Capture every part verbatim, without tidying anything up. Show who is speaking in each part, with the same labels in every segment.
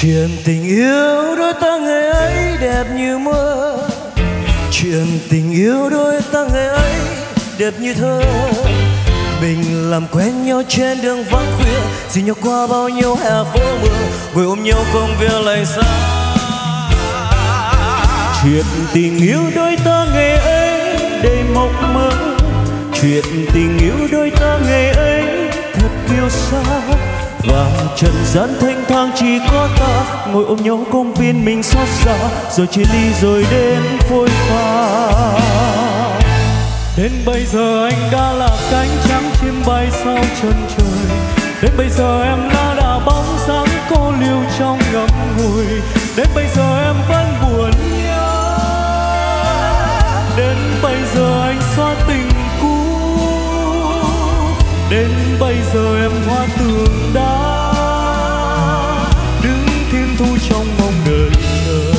Speaker 1: Chuyện tình yêu đôi ta ngày ấy đẹp như mơ, chuyện tình yêu đôi ta ngày ấy đẹp như thơ. Mình làm quen nhau trên đường vắng khuya, dìu nhau qua bao nhiêu hè phố mưa, ngồi ôm nhau công viên lạnh giá.
Speaker 2: Chuyện tình yêu đôi ta ngày ấy đầy mộng mơ, chuyện tình yêu đôi ta ngày ấy thật kiêu sa. Và trần gian thanh thang chỉ có ta, ngồi ôm nhau công viên mình xót xa, rồi chia ly rồi đến phôi pha.
Speaker 3: Đến bây giờ anh đã là cánh trắng chim bay sau chân trời, đến bây giờ em đã là bóng dáng cô liêu trong ngậm ngùi, đến bây giờ em vẫn buồn nhớ, đến bây giờ anh xóa tình cũ, đến bây giờ em hóa tường đá, đứng thiên thu trong mong đợi chờ.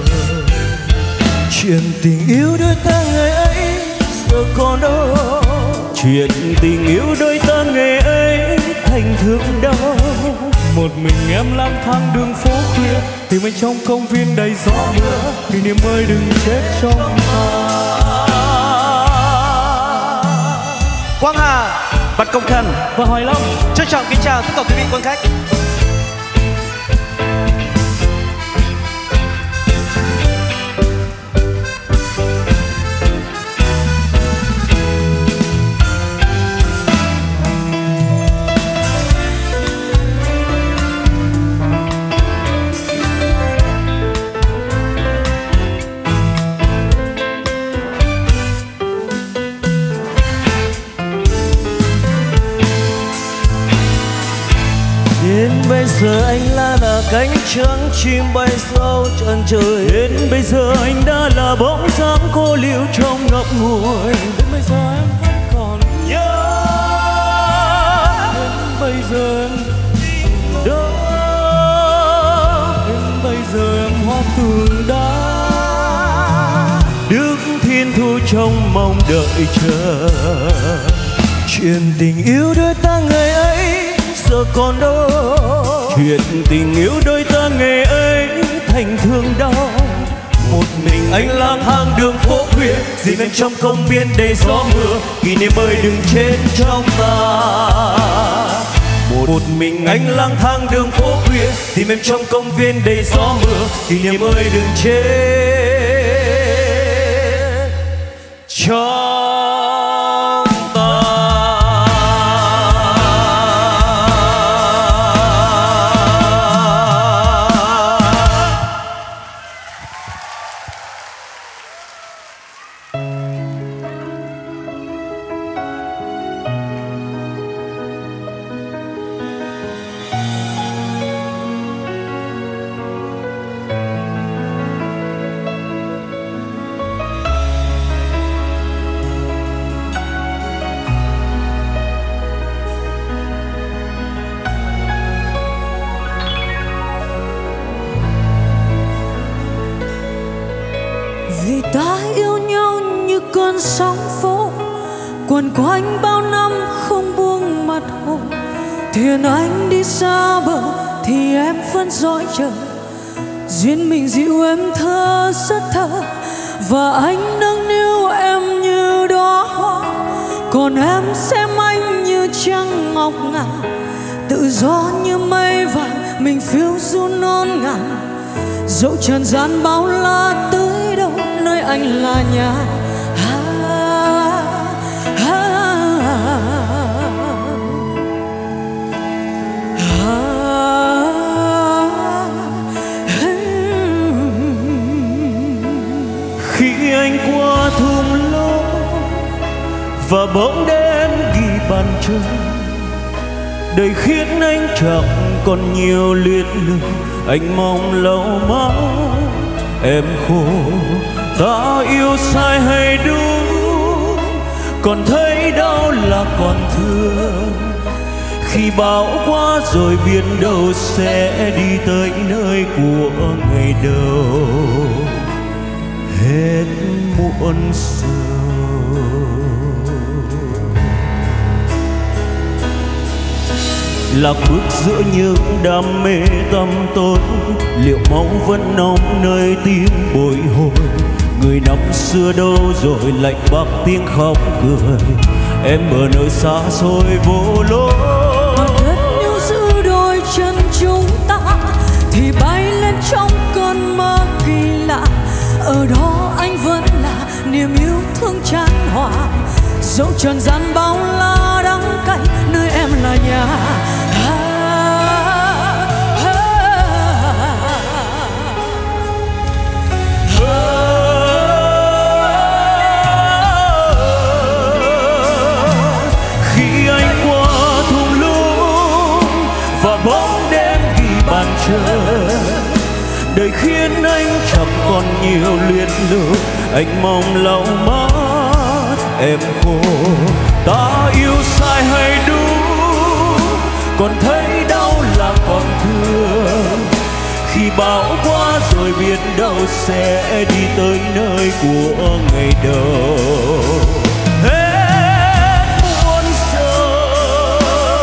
Speaker 1: Chuyện tình yêu đôi ta ngày ấy giờ còn đâu,
Speaker 2: chuyện tình yêu đôi ta ngày ấy thành thương đau.
Speaker 3: Một mình em lang thang đường phố khuya, tìm anh trong công viên đầy gió mưa, kỷ niệm ơi đừng chết trong ta.
Speaker 4: Quang Hà, Bạch Công Khanh
Speaker 3: và Hoài Long
Speaker 4: trân trọng kính chào tất cả quý vị quan khách.
Speaker 1: đến bây giờ anh là là cánh trắng chim bay sau chân trời,
Speaker 2: đến bây giờ anh đã là bóng dáng cô liêu trong ngậm ngùi,
Speaker 3: đến bây giờ em vẫn còn nhớ, đến bây giờ em đó, đến bây giờ em hóa tường đá,
Speaker 2: đứng thiên thu trong mong đợi chờ.
Speaker 1: Chuyện tình yêu đôi ta ngày ấy giờ còn đâu,
Speaker 2: chuyện tình yêu đôi ta ngày ấy thành thương đau.
Speaker 1: Một mình anh lang thang đường phố khuya, dìm em trong công viên đầy gió mưa, kỷ niệm ơi đừng chết trong ta. Một, một mình anh lang thang đường phố khuya, dìm em trong công viên đầy gió mưa, kỷ niệm ơi đừng chết trong
Speaker 5: vì ta yêu nhau như cơn sóng phố quần quanh bao năm không buông mặt hồ. Thuyền anh đi xa bờ thì em vẫn dõi chờ, duyên mình dịu em thơ rất thơ, và anh nâng niu em như đóa hoa, còn em xem anh như trăng ngọc ngà. Tự do như mây vàng mình phiêu du non ngàn, dẫu trần gian bao la tới đâu nơi anh là nhà. À, à, à, à.
Speaker 2: Khi anh qua thung lũng và bỗng đến ghi bàn chân, đời khiến anh chẳng còn nhiều luyến lưu. Anh mong lâu máu em khô, ta yêu sai hay đúng, còn thấy đau là còn thương. Khi bão qua rồi biết đâu sẽ đi tới nơi của ngày đầu hết muộn sầu. lạc bước giữa những đam mê tăm tối, liệu máu vẫn nóng nơi tim bồi hồi. Người năm xưa đâu rồi, lạnh bắc tiếng khóc cười, em ở nơi xa xôi vô lối.
Speaker 5: Đất níu giữ đôi chân chúng ta thì bay lên trong cơn mơ kỳ lạ. Ở đó anh vẫn là niềm yêu thương chan hòa, dẫu trần gian bao la đắng cay, nơi em là nhà.
Speaker 2: Khi anh qua thung lũng và bóng đêm ghi bàn chờ, đời khiến anh chẳng còn nhiều luyến lưu. Anh mong lau mắt em khô, ta yêu sai hay đúng, còn thấy đau là còn thương. Khi bão qua rồi biết đâu sẽ đi tới nơi của ngày đầu. Hết muôn sầu,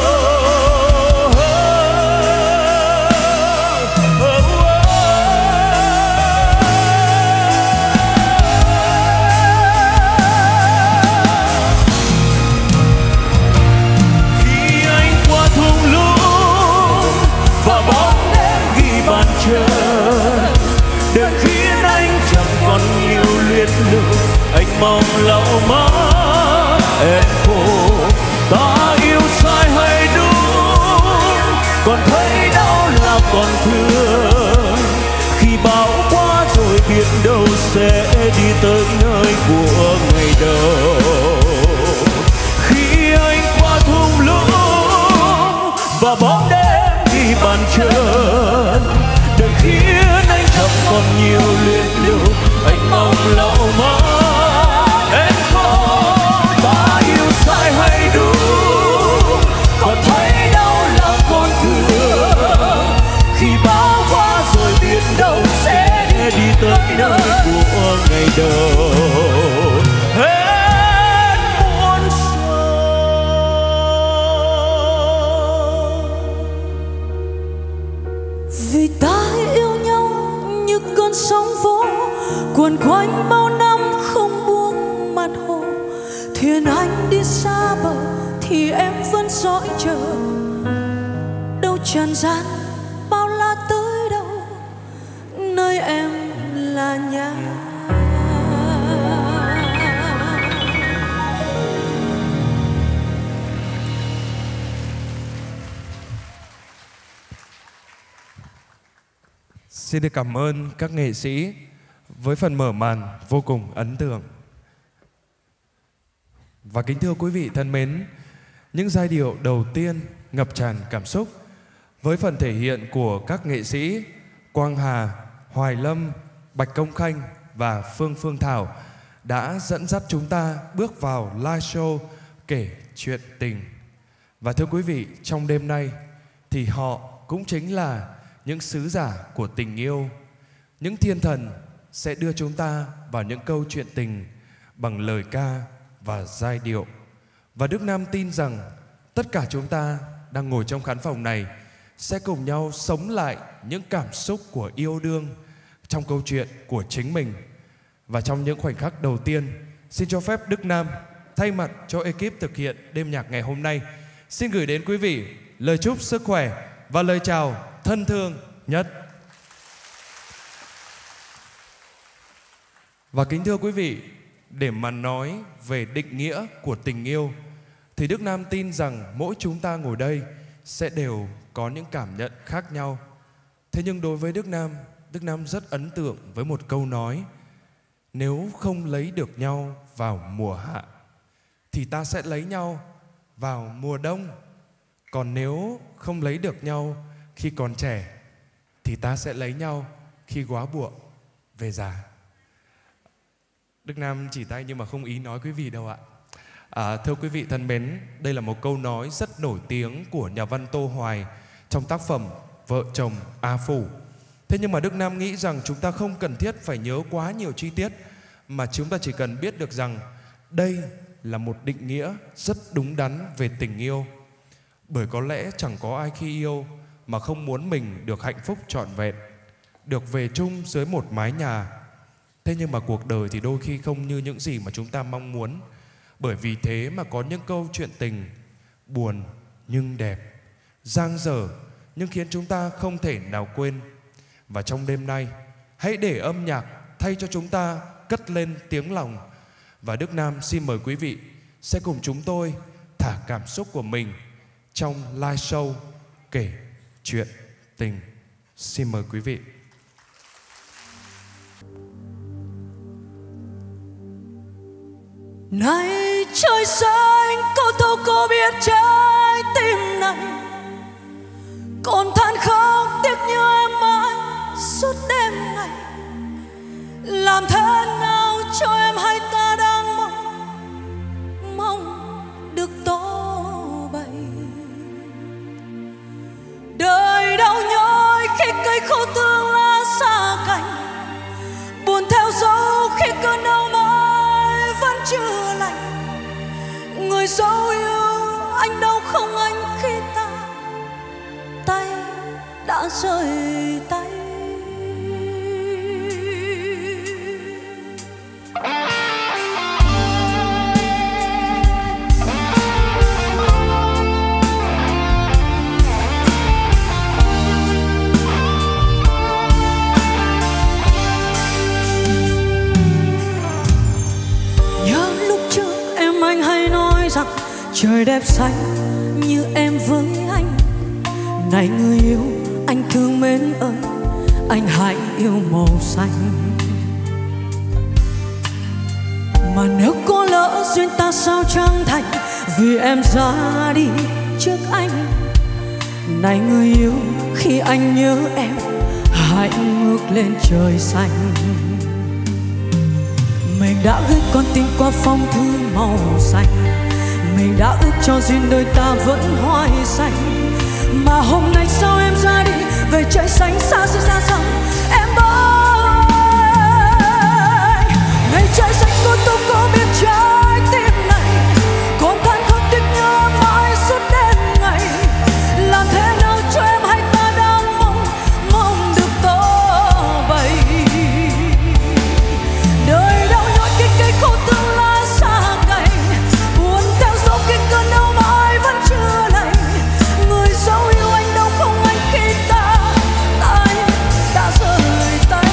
Speaker 2: khi anh qua thung lũng và bóng đêm ghi bàn chờ, đời khiến anh chẳng còn nhiều luyến lưu. Anh mong lau mắt em khô, ta yêu sai hay đúng, còn thấy đau là còn thương. Khi bão qua rồi biết đâu sẽ đi tới nơi của ngày đầu. Khi anh qua thung lũng và bóng đêm ghi bàn chờ, đời khiến anh chẳng còn nhiều luyến lưu. Anh mong lau mắt em khô, ta yêu sai hay đúng, còn thấy đau là còn thương. Khi bão qua rồi biết đâu sẽ đi tới nơi của ngày đầu. Hết muôn sầu.
Speaker 5: Vì ta yêu nhau như con sóng vỗ, cuồn quanh bao năm không buông mặt hồ. Thuyền anh đi xa bờ thì em vẫn dõi chờ, đâu trần gian bao la tới đâu, nơi em là nhà.
Speaker 6: Xin được cảm ơn các nghệ sĩ với phần mở màn vô cùng ấn tượng. Và kính thưa quý vị thân mến, những giai điệu đầu tiên ngập tràn cảm xúc với phần thể hiện của các nghệ sĩ Quang Hà, Hoài Lâm, Bạch Công Khanh và Phương Phương Thảo đã dẫn dắt chúng ta bước vào live show kể chuyện tình. Và thưa quý vị, trong đêm nay thì họ cũng chính là những sứ giả của tình yêu. Những thiên thần sẽ đưa chúng ta vào những câu chuyện tình bằng lời ca và giai điệu. Và Đức Nam tin rằng tất cả chúng ta đang ngồi trong khán phòng này sẽ cùng nhau sống lại những cảm xúc của yêu đương trong câu chuyện của chính mình. Và trong những khoảnh khắc đầu tiên, xin cho phép Đức Nam thay mặt cho ekip thực hiện đêm nhạc ngày hôm nay, xin gửi đến quý vị lời chúc sức khỏe và lời chào thân thương nhất. Và kính thưa quý vị, để mà nói về định nghĩa của tình yêu thì Đức Nam tin rằng mỗi chúng ta ngồi đây sẽ đều có những cảm nhận khác nhau. Thế nhưng đối với Đức Nam, Đức Nam rất ấn tượng với một câu nói: nếu không lấy được nhau vào mùa hạ thì ta sẽ lấy nhau vào mùa đông. Còn nếu không lấy được nhau khi còn trẻ thì ta sẽ lấy nhau khi góa bụa về già. Đức Nam chỉ tay nhưng mà không ý nói quý vị đâu ạ. À, thưa quý vị thân mến, đây là một câu nói rất nổi tiếng của nhà văn Tô Hoài trong tác phẩm Vợ chồng A Phủ. Thế nhưng mà Đức Nam nghĩ rằng chúng ta không cần thiết phải nhớ quá nhiều chi tiết, mà chúng ta chỉ cần biết được rằng đây là một định nghĩa rất đúng đắn về tình yêu. Bởi có lẽ chẳng có ai khi yêu mà không muốn mình được hạnh phúc trọn vẹn, được về chung dưới một mái nhà. Thế nhưng mà cuộc đời thì đôi khi không như những gì mà chúng ta mong muốn. Bởi vì thế mà có những câu chuyện tình buồn nhưng đẹp, dang dở nhưng khiến chúng ta không thể nào quên. Và trong đêm nay, hãy để âm nhạc thay cho chúng ta cất lên tiếng lòng. Và Đức Nam xin mời quý vị sẽ cùng chúng tôi thả cảm xúc của mình trong live show Kể Chuyện Tình. Xin mời quý vị.
Speaker 5: Này trời xanh, cô đâu có biết trái tim này còn than khóc tiếc nhớ em mãi suốt đêm ngày. Làm thế nào cho em hay ta đang mong mong được tô bày. Đời đau nhói khi cây khô tương lá xa cành, buồn theo dấu khi cơn đau mãi vẫn chưa lành. Người dấu yêu anh đâu không anh khi ta tay đã rời tay. Trời đẹp xanh như em với anh. Này người yêu anh thương mến ơi, anh hãy yêu màu xanh. Mà nếu có lỡ duyên ta sao chẳng thành, vì em ra đi trước anh. Này người yêu khi anh nhớ em, hãy ngước lên trời xanh. Mình đã gửi con tim qua phong thư màu xanh, mình đã ước cho duyên đời ta vẫn hoài xanh. Mà hôm nay sao em ra đi về trời xanh xa xôi xa xăm em ơi. Ngày trời xanh cô tôi có biết trái tim này còn than khóc tiếc nhớ mãi suốt đêm ngày. Làm thế nào cho em hay ta đang mong mong được tô bày. Đời đau nhói cái cây khô tương lá xa cành, buồn theo dấu cái cơn đau mãi vẫn chưa lành. Người dấu yêu anh đâu không anh khi ta tay đã rời tay.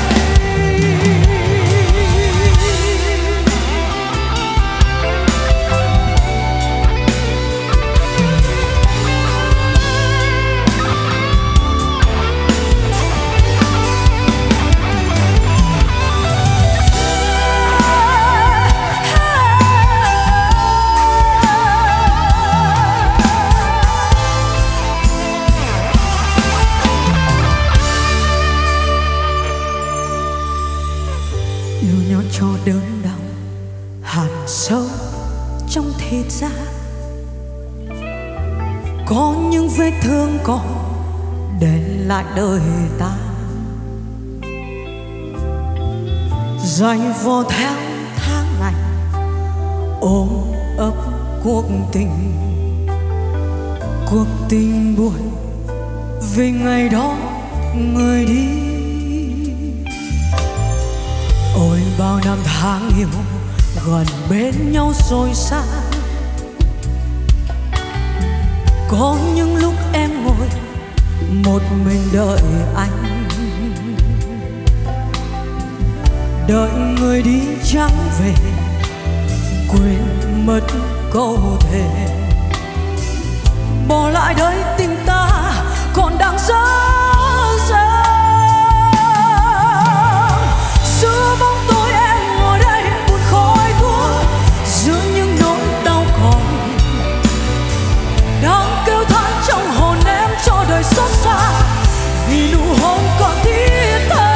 Speaker 5: Yêu nhau cho đớn đau hằn sâu trong thịt da, có những vết thương còn để lại đời ta. Dành vò theo tháng ngày ôm ấp cuộc tình, cuộc tình buồn vì ngày đó người đi. Ôi bao năm tháng yêu gần bên nhau rồi xa, có những lúc em ngồi một mình đợi anh, đợi người đi chẳng về, quên mất câu thề, bỏ lại đây tình ta còn đang dở dang. Giữa bóng tối em ngồi đây buồn khói thuốc, giữa những nỗi đau còn đang kêu than trong hồn em cho đời xót xa, vì nụ hôn còn thiết tha.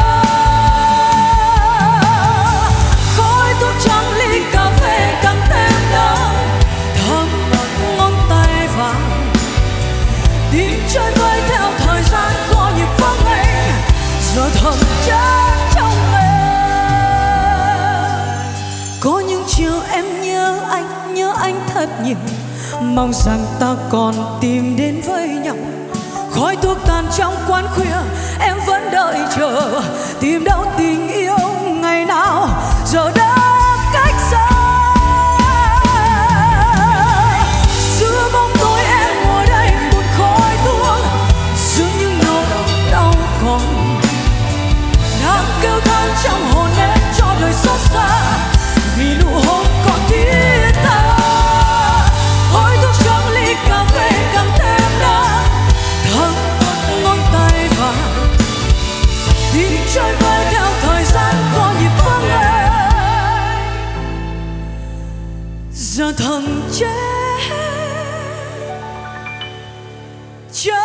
Speaker 5: Khói thuốc trắng ly cà phê càng thêm đắng, thấm ngón tay vàng đi chơi vơi theo thời gian có nhịp vắng anh, giờ thầm chết trong em. Có những chiều em nhớ anh, nhớ anh thật nhiều, mong rằng ta còn tìm đến với nhau. Khói thuốc tàn trong quán khuya, em vẫn đợi chờ, tìm đâu tình yêu ngày nào giờ đã cách xa. Giữa bóng tối em ngồi đây một khói thuốc, giữa những nỗi đau còn đang kêu than trong hồn em cho đời xót xa, vì nụ hôn còn thiết tha. Khói thuốc trong ly cà phê càng thêm đắng, thấm ngón tay vàng đi trôi vơi theo thời gian có nhịp vắng em. Giờ thầm chết trong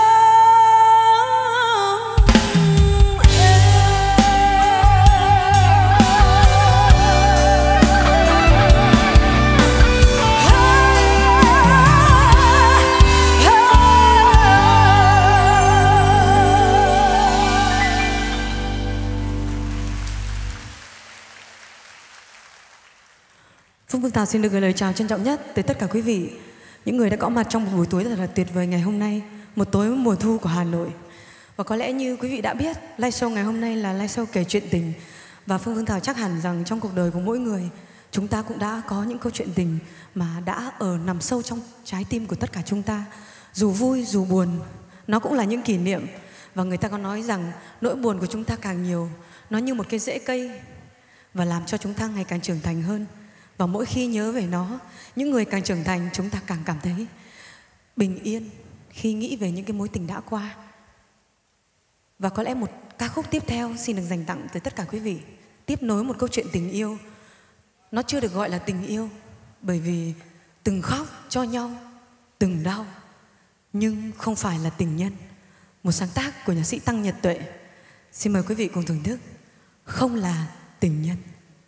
Speaker 5: Phương Phương Thảo xin được gửi lời chào trân trọng nhất tới tất cả quý vị, những người đã có mặt trong một buổi tối thật là tuyệt vời ngày hôm nay, một tối mùa thu của Hà Nội. Và có lẽ như quý vị đã biết, live show ngày hôm nay là live show kể chuyện tình. Và Phương Phương Thảo chắc hẳn rằng trong cuộc đời của mỗi người, chúng ta cũng đã có những câu chuyện tình mà đã ở nằm sâu trong trái tim của tất cả chúng ta. Dù vui, dù buồn, nó cũng là những kỷ niệm. Và người ta có nói rằng nỗi buồn của chúng ta càng nhiều, nó như một cái rễ cây và làm cho chúng ta ngày càng trưởng thành hơn. Và mỗi khi nhớ về nó, những người càng trưởng thành chúng ta càng cảm thấy bình yên khi nghĩ về những cái mối tình đã qua. Và có lẽ một ca khúc tiếp theo xin được dành tặng tới tất cả quý vị, tiếp nối một câu chuyện tình yêu. Nó chưa được gọi là tình yêu, bởi vì từng khóc cho nhau, từng đau, nhưng không phải là tình nhân. Một sáng tác của nhạc sĩ Tăng Nhật Tuệ. Xin mời quý vị cùng thưởng thức Không Là Tình Nhân.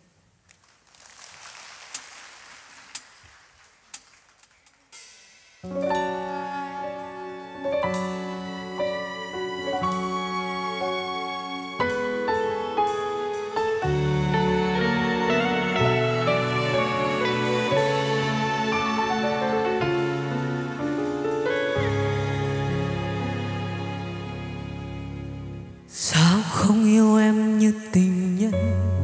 Speaker 1: Sao không yêu em như tình nhân?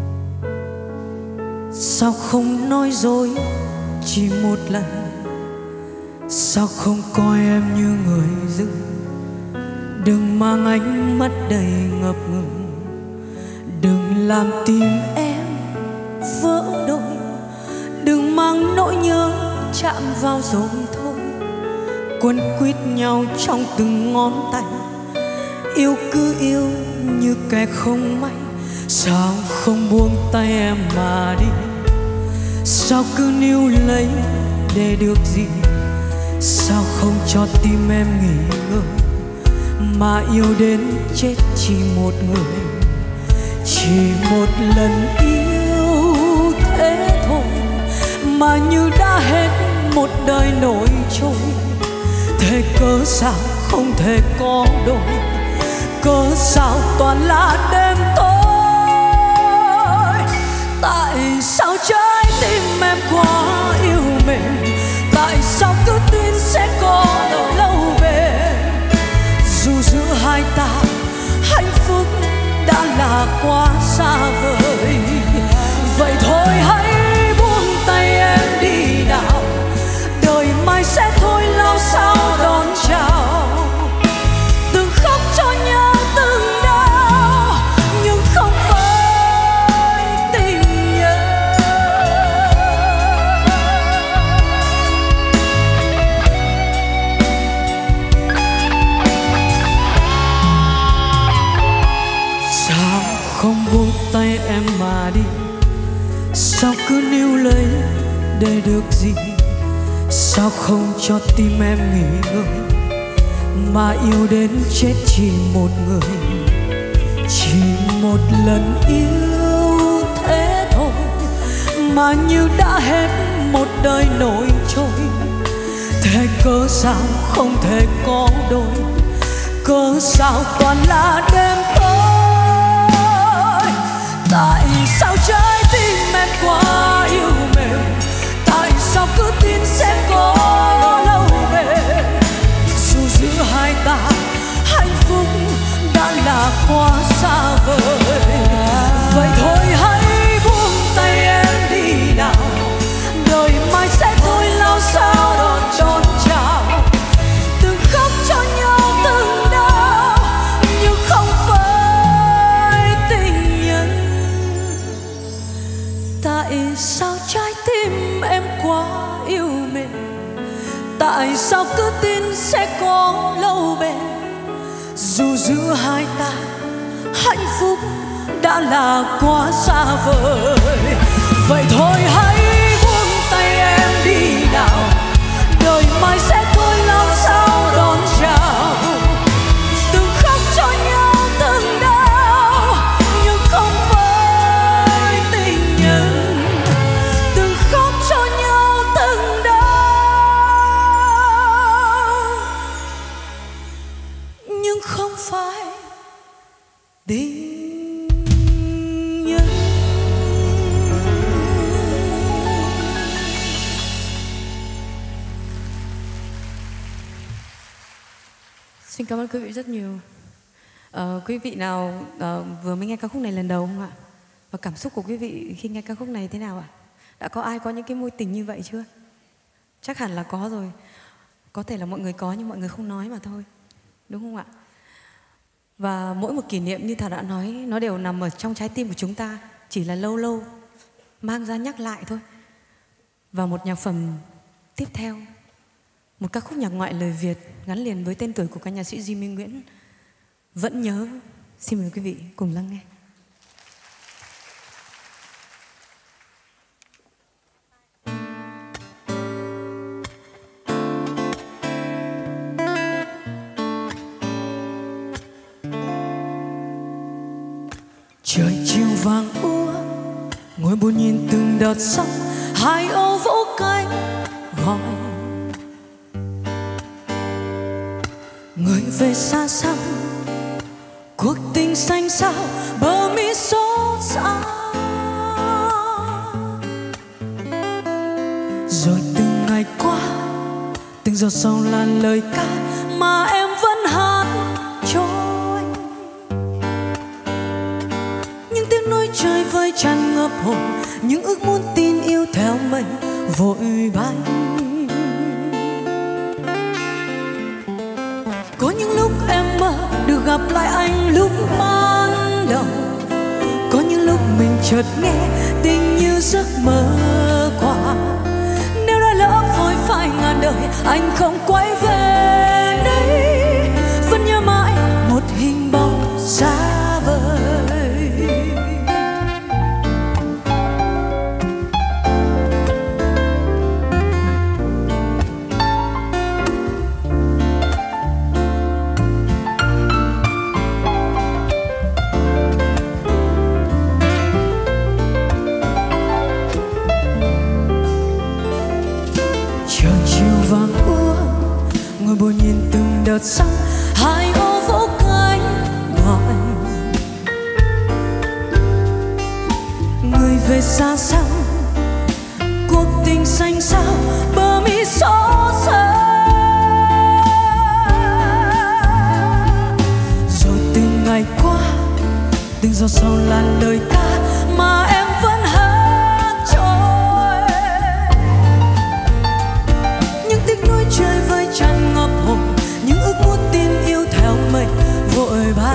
Speaker 1: Sao không nói dối chỉ một lần? Sao không coi em như người dưng? Đừng mang ánh mắt đầy ngập ngừng, đừng làm tim em vỡ đôi, đừng mang nỗi nhớ chạm vào rồi thôi. Quấn quýt nhau trong từng ngón tay, yêu cứ yêu như kẻ không may. Sao không buông tay em mà đi? Sao cứ níu lấy để được gì? Sao không cho tim em nghỉ ngơi, mà yêu đến chết chỉ một người, chỉ một lần yêu thế thôi, mà như đã hết một đời nổi trôi. Thế cớ sao không thể có đôi? Cớ sao toàn là đêm tối? Tại sao trái tim em quá yêu mình? Tại sao cứ tin sẽ có đời lâu bền? Dù giữa hai ta hạnh phúc đã là quá xa vời, vậy thôi hãy buông tay em đi nào, đời mai sẽ thôi lao sao đón chào. Từng khóc cho nhau từng đau, nhưng không phải tình nhân. Sao không buông tay em mà đi? Sao cứ níu lấy để được gì? Sao không cho tim em nghỉ ngơi, mà yêu đến chết chỉ một người, chỉ một lần yêu thế thôi, mà như đã hết một đời nổi trôi. Thế cớ sao không thể có đôi? Cớ sao toàn là đêm tối? Tại sao trái tim em quá yêu mềm? Tại sao cứ tin sẽ có
Speaker 5: tại sao cứ tin sẽ có lâu bền, dù giữa hai ta hạnh phúc đã là quá xa vời. Vậy thôi hãy buông tay em đi nào, đời mai sẽ thôi làm sao đón chào. Từng khóc cho nhau từng đau, nhưng không phải tình nhân. Từng khóc cho nhau từng đau, nhưng không phải tình. Xin cảm ơn quý vị rất nhiều. Ờ, quý vị nào uh, vừa mới nghe ca khúc này lần đầu không ạ? Và cảm xúc của quý vị khi nghe ca khúc này thế nào ạ? Đã có ai có những cái mối tình như vậy chưa? Chắc hẳn là có rồi. Có thể là mọi người có nhưng mọi người không nói mà thôi. Đúng không ạ? Và mỗi một kỷ niệm như Thảo đã nói, nó đều nằm ở trong trái tim của chúng ta. Chỉ là lâu lâu mang ra nhắc lại thôi. Và một nhạc phẩm tiếp theo, một ca khúc nhạc ngoại lời Việt gắn liền với tên tuổi của ca nhạc sĩ Duy Minh Nguyễn, Vẫn Nhớ. Xin mời quý vị cùng lắng nghe.
Speaker 7: Trời chiều vàng úa, ngồi buồn nhìn từng đợt sóng, hai ô vỗ cánh gọi người về xa xăm. Cuộc tình xanh sao bờ mi xót xa, rồi từng ngày qua, từng giọt sầu là lời ca mà em vẫn hát cho anh. Những tiếng nói chơi vơi tràn ngập hồn, những ước muốn tin yêu theo mình vội bay. Có những lúc em mơ được gặp lại anh lúc ban đầu, có những lúc mình chợt nghe tình như giấc mơ qua. Nếu đã lỡ vội phai ngàn đời, anh không quay về đây, vẫn nhớ mãi một hình bóng xa vời. Ngồi buồn nhìn từng đợt sóng, hai ô vỗ cánh gọi người về xa xăm. Cuộc tình xanh sao bờ mi xót xa, rồi từng ngày qua, từng giọt sầu là lời ca mà em vẫn hát cho em. Những tiếng nói chơi vơi tràn ngập hồn, những ước muốn tin yêu theo mình vội bay.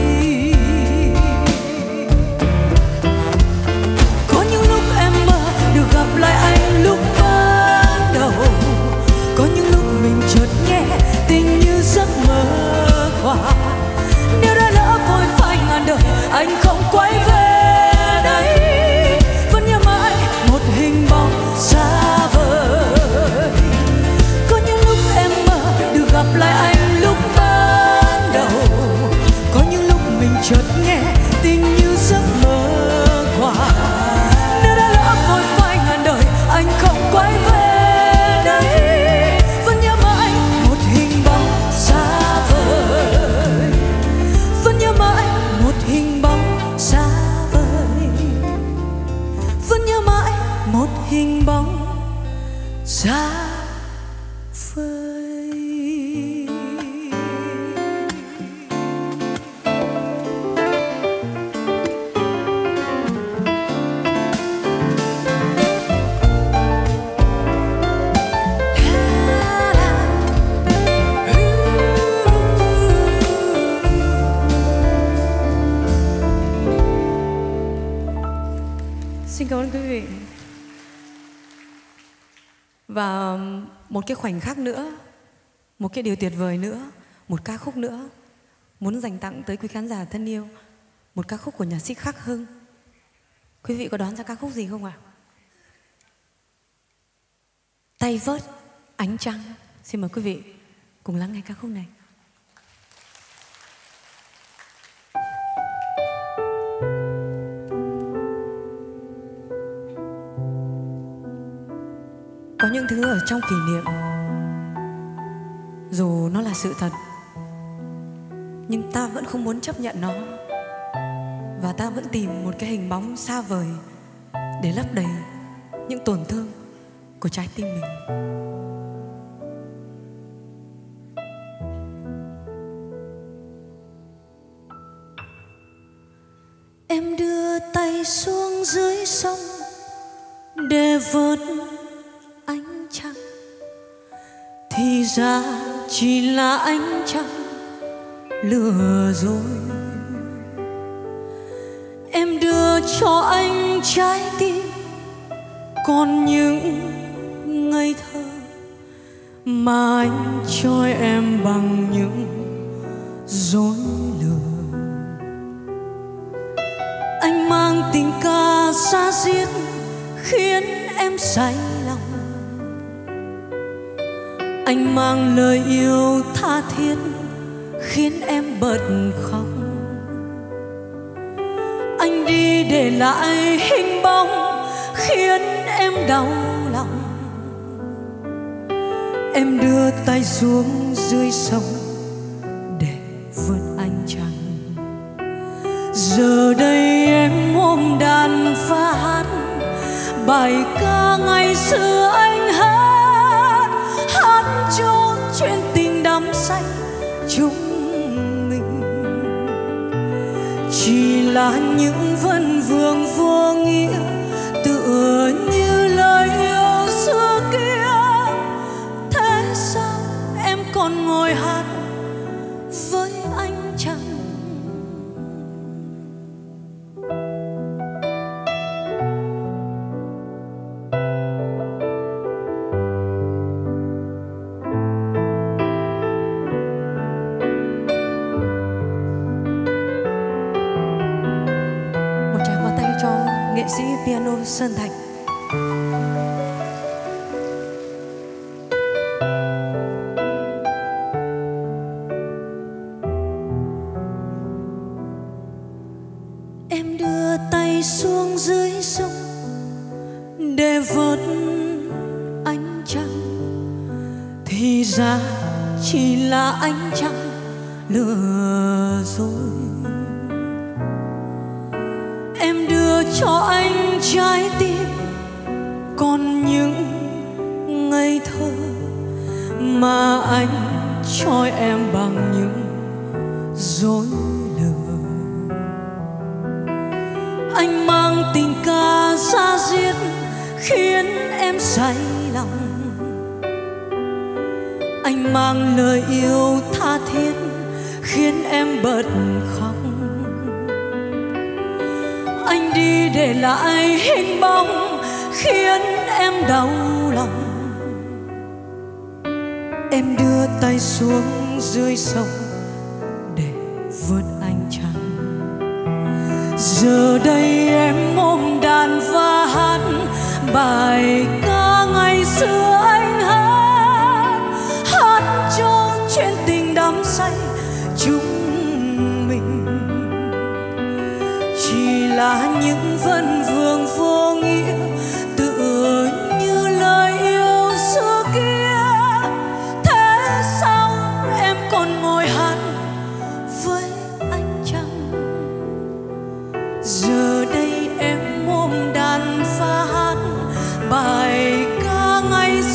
Speaker 7: Có những lúc em mơ được gặp lại anh lúc ban đầu, có những lúc mình chợt nghe tình như giấc mơ qua. Nếu đã lỡ vội phai ngàn đời, anh không quay về đây, vẫn nhớ mãi một hình bóng xa vời. Có những lúc em mơ được gặp lại anh lúc ban đầu, có những lúc mình chợt nghe tình như giấc mơ qua. Nếu đã lỡ vội phai ngàn đời, anh không quay về đây, vẫn nhớ mãi một hình bóng xa vời, vẫn nhớ mãi một hình bóng xa vời, vẫn nhớ mãi một hình bóng xa vời.
Speaker 5: Xin cảm ơn quý vị. Và một cái khoảnh khắc nữa, một cái điều tuyệt vời nữa, một ca khúc nữa muốn dành tặng tới quý khán giả thân yêu. Một ca khúc của nhạc sĩ Khắc Hưng. Quý vị có đoán ra ca khúc gì không ạ? Tay vớt ánh trăng. Xin mời quý vị cùng lắng nghe ca khúc này. Có những thứ ở trong kỷ niệm, dù nó là sự thật, nhưng ta vẫn không muốn chấp nhận nó. Và ta vẫn tìm một cái hình bóng xa vời để lấp đầy những tổn thương của trái tim mình.
Speaker 7: Em đưa tay xuống dưới sông để vớt ánh trăng, thì ra chỉ là ánh trăng lừa dối. Em đưa cho anh trái tim còn những ngây thơ, mà anh cho em bằng những dối lừa. Anh mang tình ca xa diết khiến em say lòng. Anh mang lời yêu tha thiết khiến em bật khóc. Anh đi để lại hình bóng khiến em đau lòng. Em đưa tay xuống dưới sông để vớt ánh trăng. Giờ đây em ôm đàn và hát bài ca ngày xưa anh hát, hát cho chuyện tình đắm say chúng mình. Chỉ là những vấn vương vô nghĩa, tựa như lời yêu xưa kia. Thế sao em còn ngồi hát với anh trăng?
Speaker 5: Nghệ sĩ piano Sơn Thành.
Speaker 7: Em đưa tay xuống dưới sông để vớt ánh trăng, thì ra chỉ là ánh trăng lừa dối. Em đưa cho anh trái tim còn những ngây thơ, mà anh cho em bằng những dối lừa. Anh mang tình ca xa diết khiến em say lòng. Anh mang lời yêu tha thiết khiến em bật khóc. Anh đi để lại hình bóng khiến em đau lòng. Em đưa tay xuống dưới sông để vớt ánh trăng. Giờ đây em ôm đàn và hát bài ca ngày xưa anh hát, hát cho chuyện tình đắm say chúng mình. Chỉ là những vấn vương vô nghĩa, tựa như lời yêu xưa kia. Thế sao em còn ngồi hát với ánh trăng? Giờ đây em ôm đàn và hát bài ca ngày xưa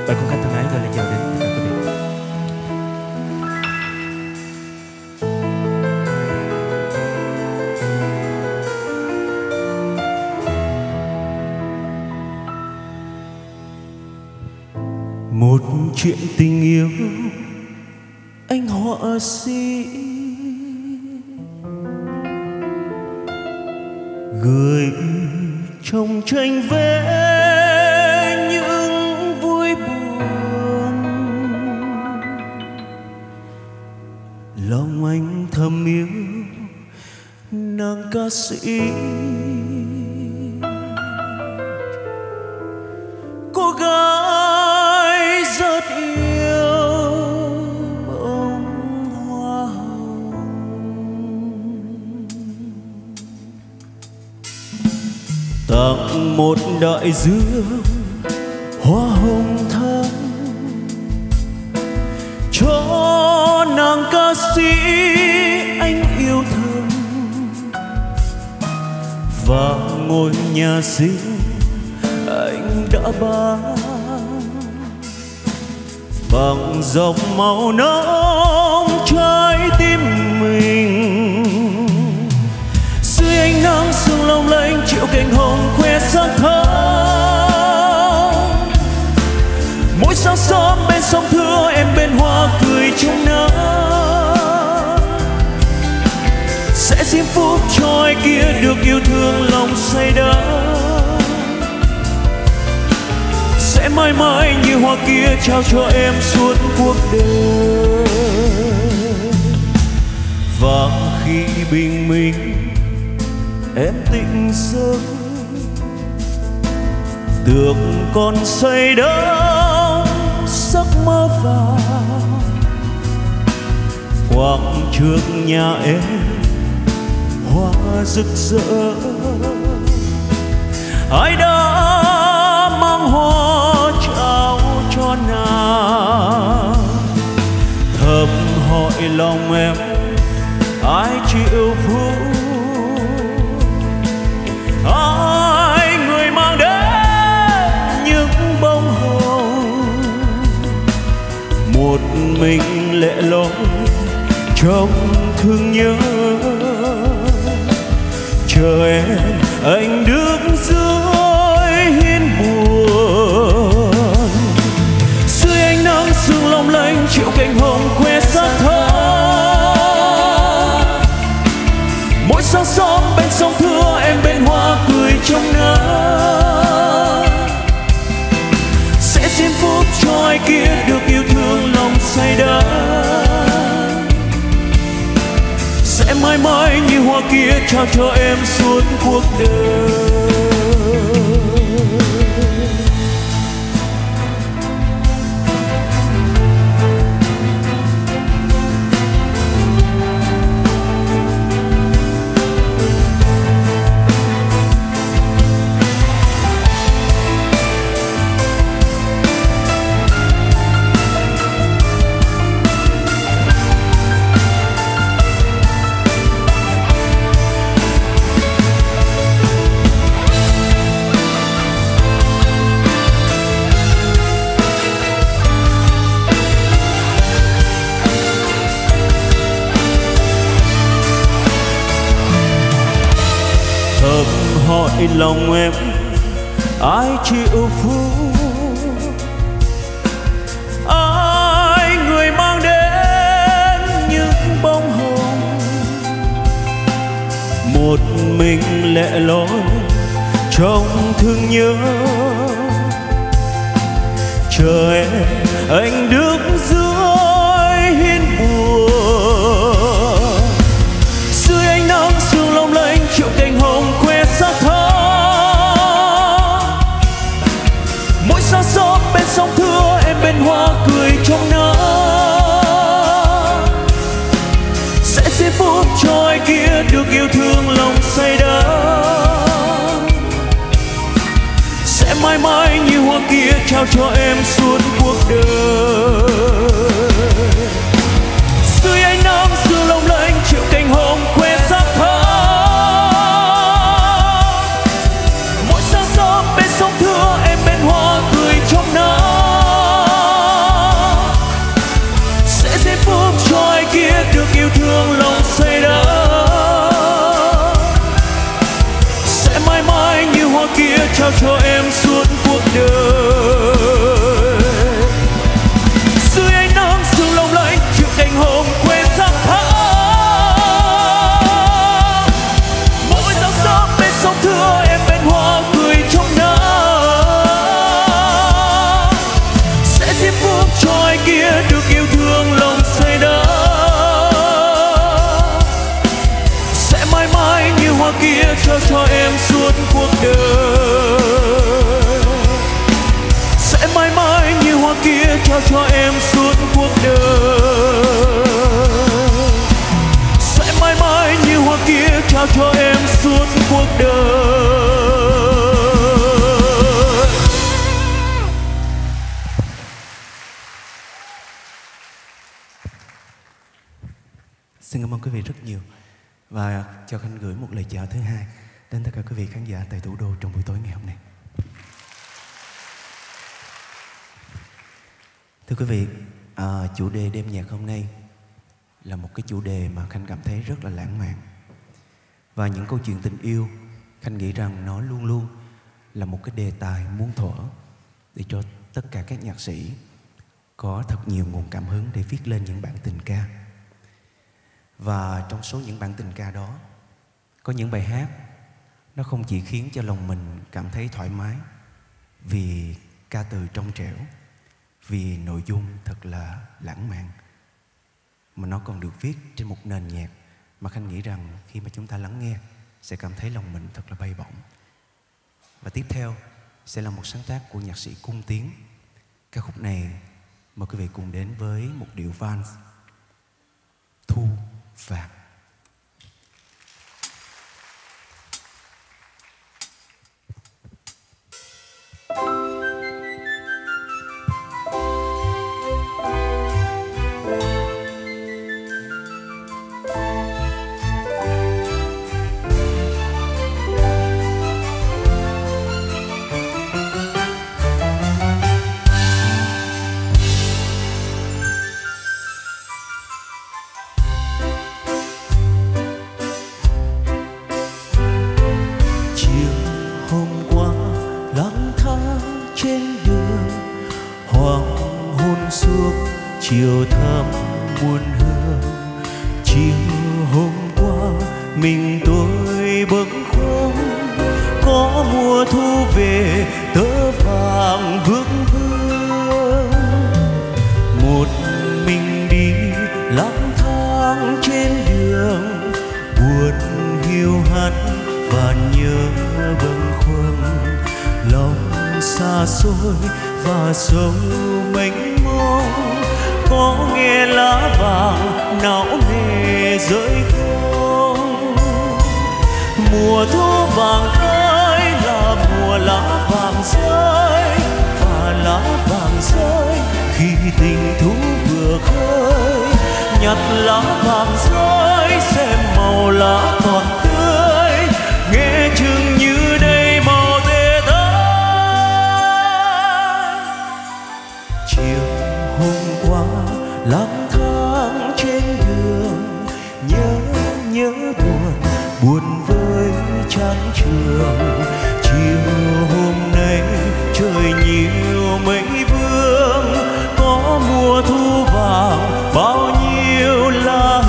Speaker 2: Bạch Công Khanh thân ái gửi lời chào đến tất cả quý vị.
Speaker 1: Một chuyện tình yêu anh họa sĩ gửi trong tranh vẽ những vui buồn. Lòng anh thầm yêu nàng ca sĩ, cô gái rất yêu bông hoa hồng. Tặng một đại dương hoa hồng thắm cho nàng ca sĩ anh yêu thầm, và ngôi nhà riêng anh đã bán bằng dòng màu nóng trái tim mình. Dưới ánh nắng sương long lanh triệu cành hồng khoe sắc thắm, mỗi sáng sớm bên sông Thưa em bên hoa cười trong nắng. Sẽ diễm phúc cho ai kia được yêu thương lòng say đắm, sẽ mãi mãi như hoa kia trao cho em suốt cuộc đời. Và khi bình minh em tỉnh giấc, tưởng còn say đắm giấc mơ vàng. Quảng trường nhà em hoa rực rỡ, ai đã mang hoa trao cho nàng. Thầm hỏi lòng em ai chịu phụ, ai người mang đến những bông hồng. Một mình lệ lối trong thương nhớ, chờ em anh đứng dưới hiên buồn. Dưới ánh nắng sương long lanh triệu cành hồng khoe sắc thắm, mỗi sáng sớm bên sông Thưa em bên hoa cười trong nắng. Sẽ xin phúc cho ai kia được yêu thương lòng say đắm, sẽ mãi mãi như hoa kia trao cho em suốt cuộc đời. Hỏi lòng em ai chịu phụ, ai người mang đến những bông hồng. Một mình lẻ loi trong thương nhớ, chờ em anh đứng dưới hiên buồn. Dưới ánh nắng sương long lanh triệu cành hồng khoe sắc thắm, mỗi sáng sớm bên sông Thưa em bên hoa cười trong nắng. Sẽ xin phúc cho ai kia được yêu thương lòng say đắm, sẽ mãi mãi như hoa kia trao cho em suốt cuộc đời. Dưới ánh nắng sương long lanh triệu cành hồng khoe sắc thắm, mỗi sáng sớm bên sông Thưa em bên hoa cười trong nắng.
Speaker 2: hoa kia trao cho em suốt cuộc đời. Dưới ánh nắng sương long lanh chiều cành hồng quên sắc thái. Mỗi sáng sớm bên sông thưa em bên hoa cười trong nắng. Sẽ diêm phúc cho ai kia được yêu thương lòng say đắm. Sẽ mãi mãi như hoa kia trao cho em suốt cuộc đời. Sẽ mãi mãi như hoa kia trao cho em suốt cuộc đời. Sẽ mãi mãi như hoa kia trao cho em suốt cuộc đời.
Speaker 1: Xin cảm ơn quý vị rất nhiều. Và cho Khanh gửi một lời chào thứ hai đến tất cả quý vị khán giả tại thủ đô trong buổi tối ngày hôm nay. Thưa quý vị, à, chủ đề đêm nhạc hôm nay là một cái chủ đề mà Khanh cảm thấy rất là lãng mạn. Và những câu chuyện tình yêu, Khanh nghĩ rằng nó luôn luôn là một cái đề tài muôn thuở để cho tất cả các nhạc sĩ có thật nhiều nguồn cảm hứng để viết lên những bản tình ca. Và trong số những bản tình ca đó, có những bài hát nó không chỉ khiến cho lòng mình cảm thấy thoải mái vì ca từ trong trẻo, vì nội dung thật là lãng mạn, mà nó còn được viết trên một nền nhạc mà Khanh nghĩ rằng khi mà chúng ta lắng nghe sẽ cảm thấy lòng mình thật là bay bổng. Và tiếp theo sẽ là một sáng tác của nhạc sĩ Cung Tiến. Ca khúc này mời quý vị cùng đến với một điệu vals Thu Vàng.
Speaker 2: Chiều thắm muôn hương, chiều hôm qua mình tôi bâng khuâng, có mùa thu về tơ vàng vương vương. Một mình đi lang thang trên đường, buồn hiu hắt và nhớ bâng khuâng. Lòng xa xôi và sâu mênh mông, có nghe lá vàng não nề rơi không. Mùa thu vàng tới là mùa lá vàng rơi, và lá vàng rơi khi tình thú vừa khơi. Nhặt lá vàng rơi xem màu lá còn tươi, nghe chừng như đây màu tê tái. Chiều hôm qua lang thang trên đường, nhớ nhớ buồn buồn với trắng trường. Chiều hôm nay trời nhiều mây vương, có mùa thu vàng bao nhiêu là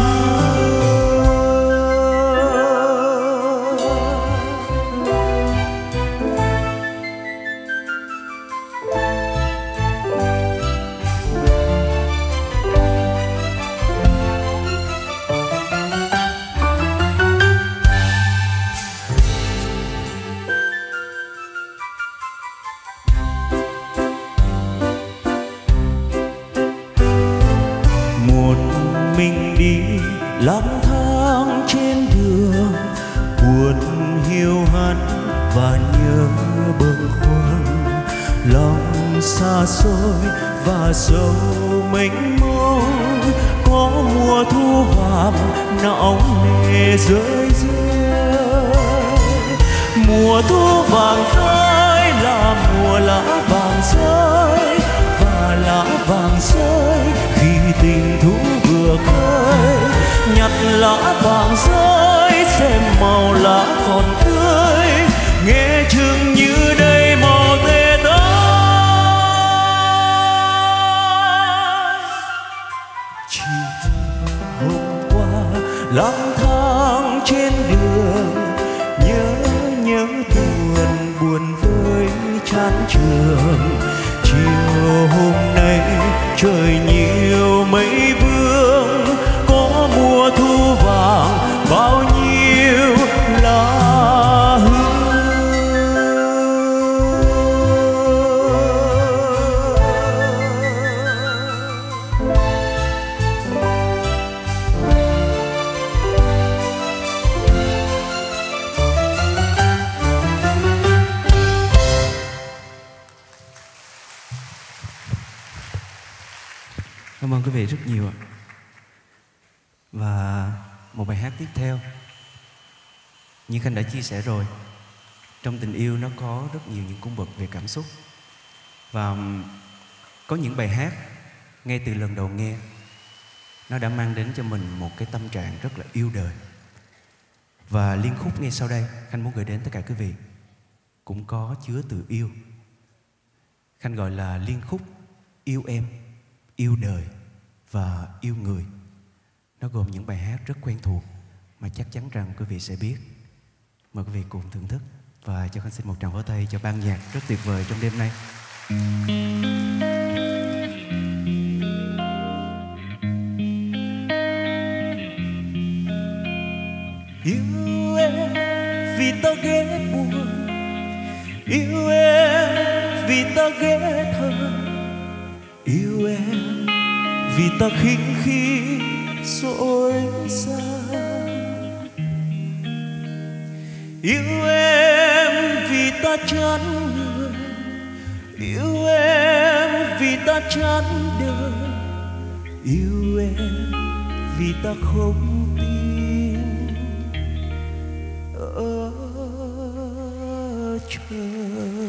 Speaker 2: lang thang trên đường, buồn hiu hắt và nhớ bâng khuâng. Lòng xa xôi và sâu mênh mông, có mùa thu vàng nóng nề rơi rơi. Mùa thu vàng rơi là mùa lá vàng rơi, và lá vàng rơi khi tình thú vừa khơi. Nhặt lá vàng rơi xem màu lá còn tươi, nghe chừng chán trường. Chiều hôm nay trời nhiều mây vương, có mùa thu vàng bao nhiêu lá hương.
Speaker 4: Cảm ơn quý vị rất nhiều ạ. Và một bài hát tiếp theo, như Khanh đã chia sẻ rồi, trong tình yêu nó có rất nhiều những cung bậc về cảm xúc. Và có những bài hát ngay từ lần đầu nghe, nó đã mang đến cho mình một cái tâm trạng rất là yêu đời. Và liên khúc ngay sau đây Khanh muốn gửi đến tất cả quý vị cũng có chứa từ yêu. Khanh gọi là liên khúc Yêu Em, Yêu Đời và Yêu Người. Nó gồm những bài hát rất quen thuộc mà chắc chắn rằng quý vị sẽ biết. Mời quý vị cùng thưởng thức. Và cho Khanh xin một tràng vỗ tay cho ban nhạc rất tuyệt vời trong đêm nay.
Speaker 2: Yêu em vì ta ghét buồn, yêu em vì ta ghét thơ, yêu em vì ta khinh khi dối gian. Yêu em vì ta chán người, yêu em vì ta chán đời, yêu em vì ta không tin ở trời.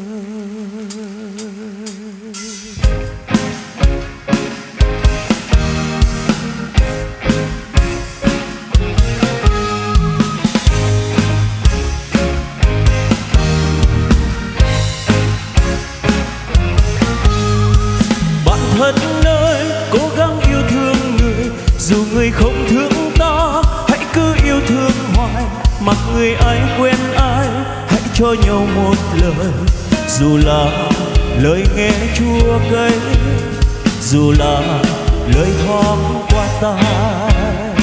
Speaker 2: Thân ơi, cố gắng yêu thương người, dù người không thương ta, hãy cứ yêu thương hoài. Mặc người ai quen ai, hãy cho nhau một lời, dù là lời nghe chua cay, dù là lời thoáng qua tai.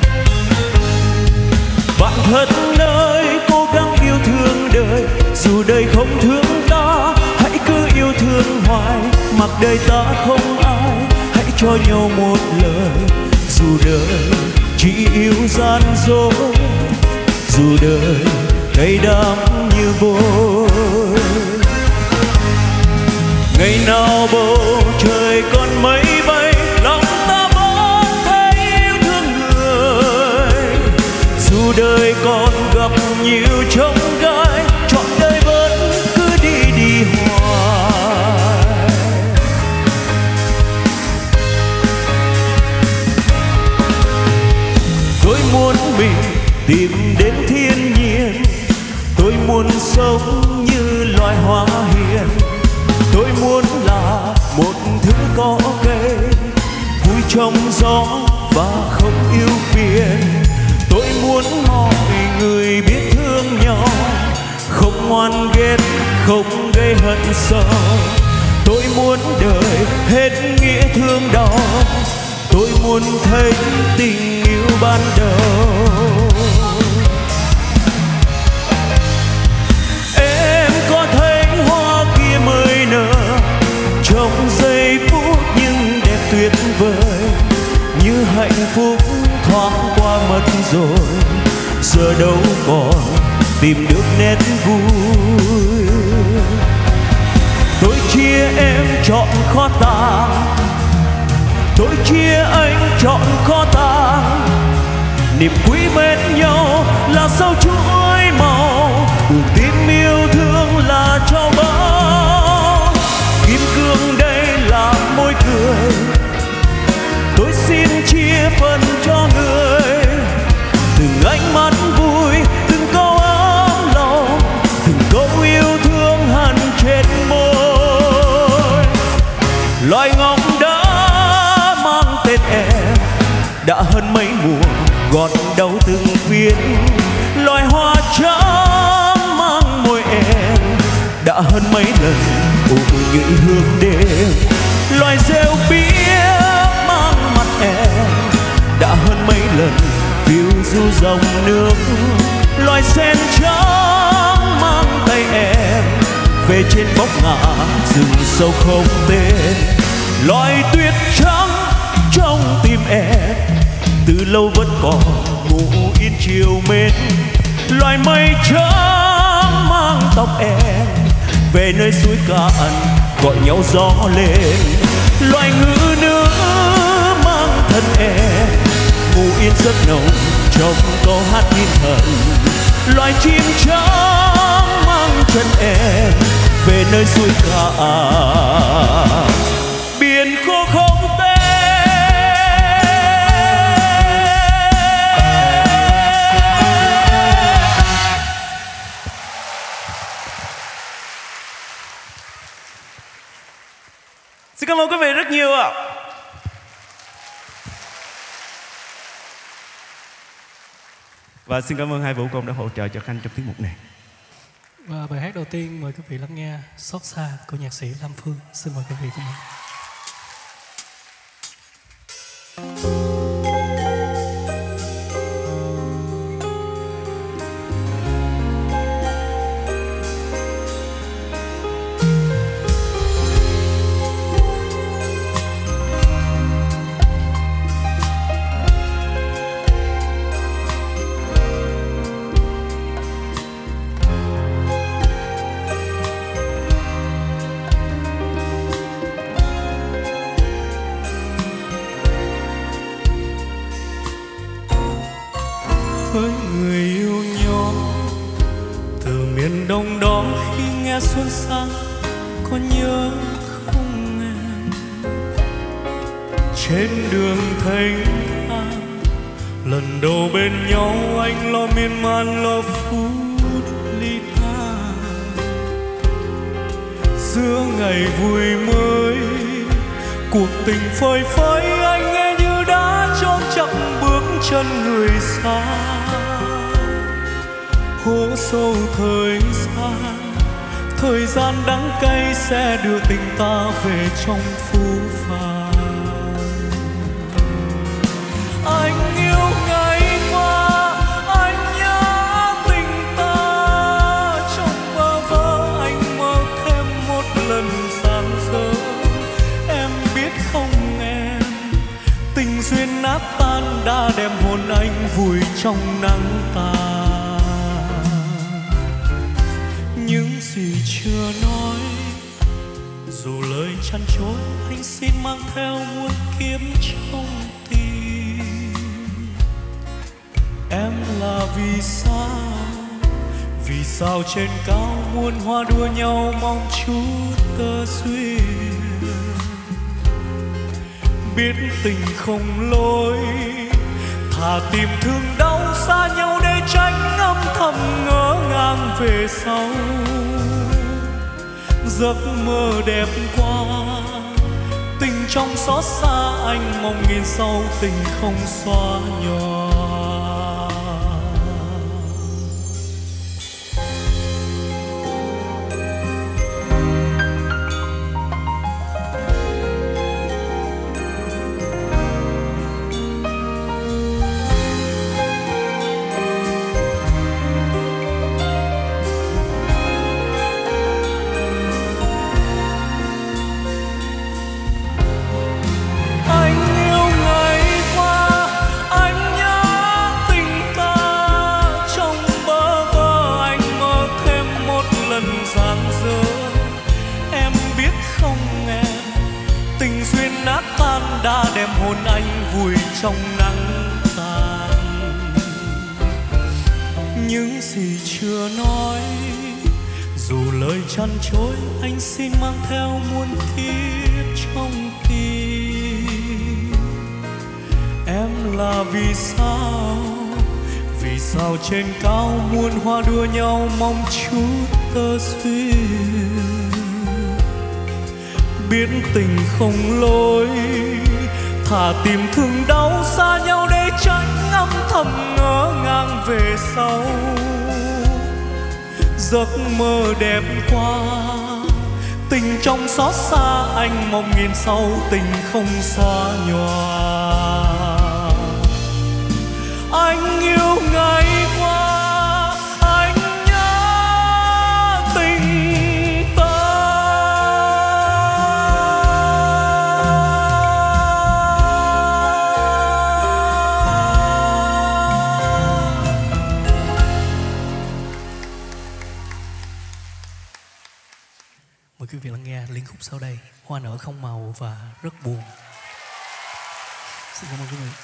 Speaker 2: Bạn thân ơi, cố gắng yêu thương đời, dù đời không thương ta, hãy cứ yêu thương hoài. Mặc đời ta không ai, hãy cho nhau một lời, dù đời chỉ yêu gian dối, dù đời cay đắng như vôi. Ngày nào bầu trời còn mây bay, lòng ta vẫn thấy yêu thương người. Dù đời còn gặp nhiều chông gai, trọn đời vẫn cứ đi đi hoài. Tôi muốn mình tìm đến thiên nhiên, tôi muốn sống như loài hoa hiền. Tôi muốn là một thứ có cây, vui trong gió và không yêu phiền. Tôi muốn mọi người biết thương nhau, không ngoan ghét, không gây hận sâu. Tôi muốn đời hết nghĩa thương đau, tôi muốn thấy tình yêu ban đầu. Em có thấy hoa kia mới nở trong giây phút nhưng đẹp tuyệt vời, như hạnh phúc thoáng qua mất rồi, giờ đâu còn tìm được nét vui. Tôi chia em chọn kho tàng, tôi chia anh chọn kho tàng. Niềm quý bên nhau là sao chuỗi màu, từ tim yêu thương là trao bao. Kim cương đây là môi cười, tôi xin chia phần cho người. Từng ánh mắt vui, từng câu ấm lòng, từng câu yêu thương hằn trên môi. Loài ngọc đã mang tên em, đã hơn mấy mùa gọt đau từng phiến. Loài hoa trắng mang môi em, đã hơn mấy lần ủ những hương đêm. Loài rêu biếc mang mặt em đã hơn mấy lần phiêu du dòng nước. Loài sen trắng mang tay em về trên vóc ngả rừng sâu không tên. Loài tuyết trắng trong tim em từ lâu vẫn còn ngủ yên chiều mến. Loài mây trắng mang tóc em về nơi suối cạn gọi nhau gió lên. Loài ngư nữ mang thân em ngủ yên giấc nồng trong câu hát thiên thần. Loài chim trắng mang chân em về nơi suối cạn biển khô không tên. Xin cảm ơn quý vị rất nhiều ạ. Và xin cảm ơn hai vũ công đã hỗ trợ cho Khanh trong tiết mục này.
Speaker 3: Và bài hát đầu tiên mời quý vị lắng nghe Xót xa của nhạc sĩ Lam Phương. Xin mời quý vị cùng nghe.
Speaker 8: Với người yêu nhau từ miền Đông đó, khi nghe xuân sang có nhớ không em? Trên đường thanh thang lần đầu bên nhau, anh lo miên man lo phút ly ta. Giữa ngày vui mới cuộc tình phơi phới, anh nghe như đã chôn chặt bước chân người xa. Hố sâu thời gian, thời gian đắng cay sẽ đưa tình ta về trong phũ phàng. Anh yêu ngày qua, anh nhớ tình ta. Trong bơ vơ anh mơ thêm một lần sáng sớm. Em biết không em, tình duyên nát tan đã đem hồn anh vùi trong nắng tàn. Những gì chưa nói, dù lời chăn chối, anh xin mang theo muôn kiếp trong tim. Em là vì sao, vì sao trên cao muôn hoa đua nhau mong chút tơ duyên. Biết tình không lối, thà tìm thương đau xa nhau để tránh âm thầm ngỡ ngàng về sau. Giấc mơ đẹp qua, tình trong xót xa anh mong nghìn sau tình không xóa nhòa. Đã đem hồn anh vùi trong nắng tàn. Những gì chưa nói, dù lời chăn chối, anh xin mang theo muôn kiếp trong tim. Em là vì sao, vì sao trên cao muôn hoa đua nhau mong chút tơ duyên. Biết tình không lối, thà tìm thương đau xa nhau để tránh âm thầm ngỡ ngàng về sau. giấc mơ đẹp quá. Tình trong xót xa anh mong nghìn sau tình không xóa nhòa. Anh yêu ngày qua, anh nhớ tình ta.
Speaker 9: Mời quý vị lắng nghe liên khúc sau đây, Hoa nở không màu và rất buồn. Xin cảm ơn quý vị.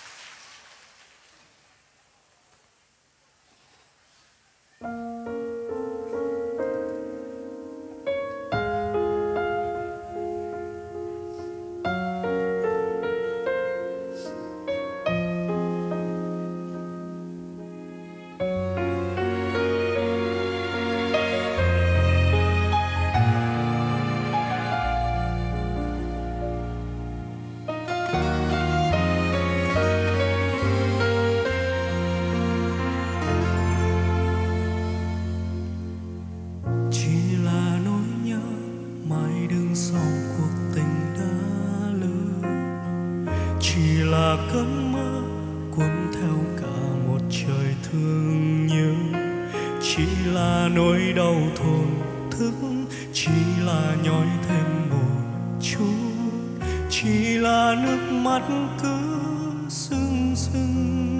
Speaker 8: Cơn mơ cuốn theo cả một trời thương nhớ, chỉ là nỗi đau thổn thức, chỉ là nhói thêm một chút, chỉ là nước mắt cứ rưng rưng.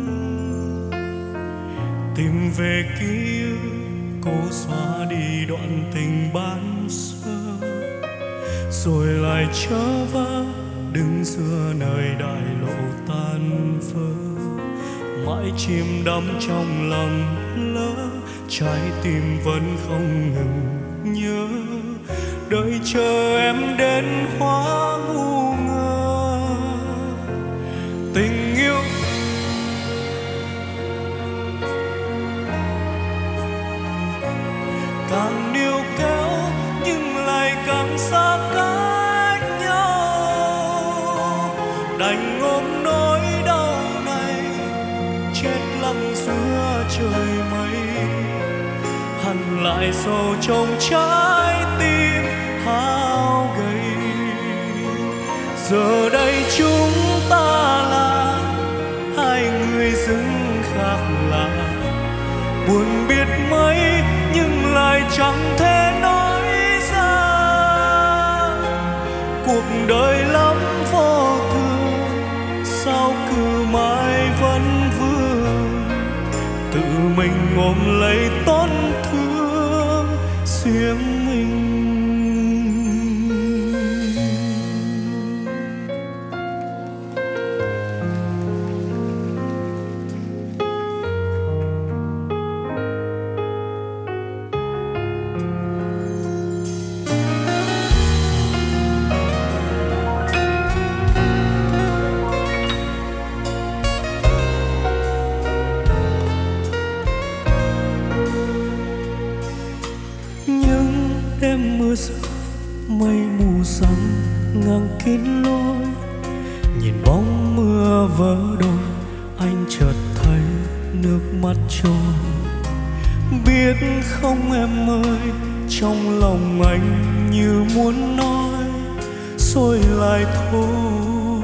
Speaker 8: Tìm về ký ức cố xóa đi đoạn tình ban sơ, rồi lại trở vỡ đứng giữa nơi đại lộ tan vỡ. Mãi chìm đắm trong lầm lỡ, trái tim vẫn không ngừng nhớ, đợi chờ em đến hóa ngu ngơ. Tình yêu càng níu kéo nhưng lại càng xa cách nhau. Đành ôm nỗi đau này chết lặng giữa trời mây, hằn lại sâu trong trái tim hao gầy. Giờ đây chúng ta là hai người dưng khác lạ, buồn biết mấy nhưng lại chẳng thể nói ra. Cuộc đời lắm vô thường, sao cứ mãi vẫn vương, tự mình ôm lấy tổn thương riêng mình. Đêm mưa rơi, mây mù răng ngang kín lối, nhìn bóng mưa vỡ đôi, anh chợt thấy nước mắt trôi. Biết không em ơi, trong lòng anh như muốn nói, rồi lại thôi.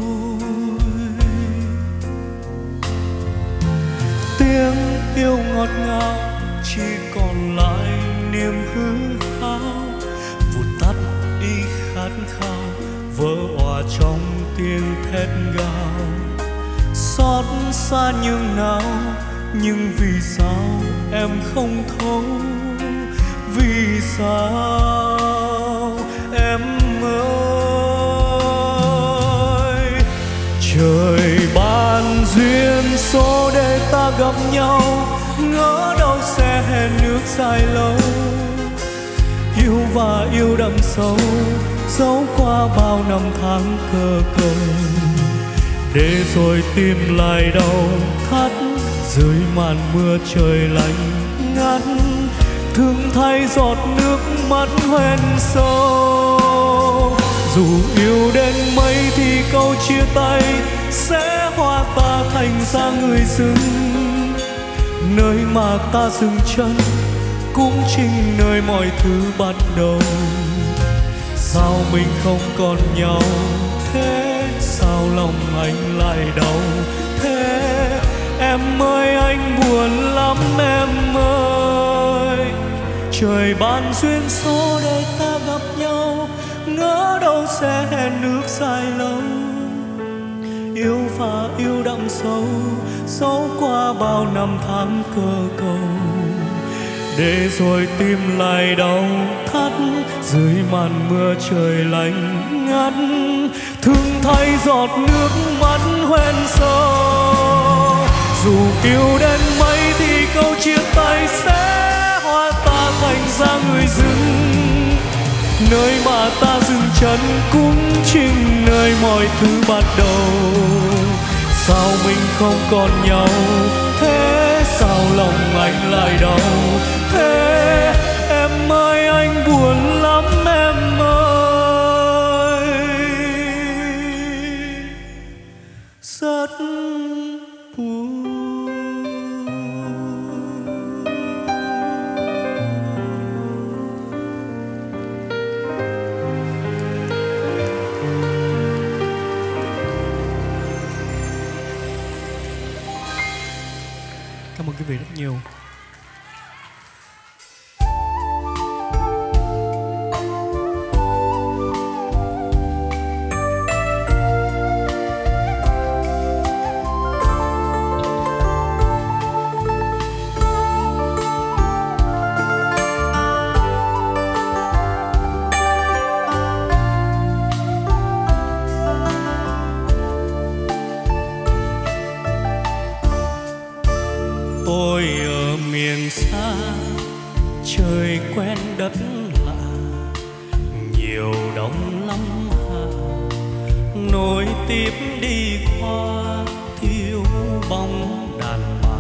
Speaker 8: Tiếng yêu ngọt ngào chỉ còn lại niềm hư hao, vụt tắt đi khát khao, vỡ òa trong tiếng thét gào. Xót xa nhường nào, nhưng vì sao em không thấu, vì sao em ơi. Trời ban duyên số để ta gặp nhau, ngỡ đâu sẽ hẹn nước dài lâu. Yêu và yêu đậm sâu, dẫu qua bao năm tháng cơ cầu, để rồi tim lại đau thắt dưới màn mưa trời lạnh ngắt. Thương thay giọt nước mắt hoen sâu, dù yêu đến mấy thì câu chia tay sẽ hóa ta thành ra người dưng. Nơi mà ta dừng chân cũng chính nơi mọi thứ bắt đầu. Sao mình không còn nhau thế, sao lòng anh lại đau thế? Em ơi anh buồn lắm em ơi. Trời ban duyên số để ta gặp nhau, ngỡ đâu sẽ hẹn ước dài lâu. Yêu và yêu đậm sâu, sâu qua bao năm tháng cơ cầu. Để rồi tim lại đau thắt dưới màn mưa trời lạnh ngắt. Thương thay giọt nước mắt hoen sâu. Dù yêu đến mấy thì câu chia tay sẽ hóa ta thành ra người dưng. Nơi mà ta dừng chân cũng chính nơi mọi thứ bắt đầu. Sao mình không còn nhau thế, sao lòng anh lại đau thế? Em ơi anh buồn lắm em ơi, rất buồn.
Speaker 9: Cảm ơn quý vị rất nhiều.
Speaker 8: Tôi ở miền xa, trời quen đất lạ, nhiều đông lắm hà, nối tiếp đi qua thiếu bóng đàn bà.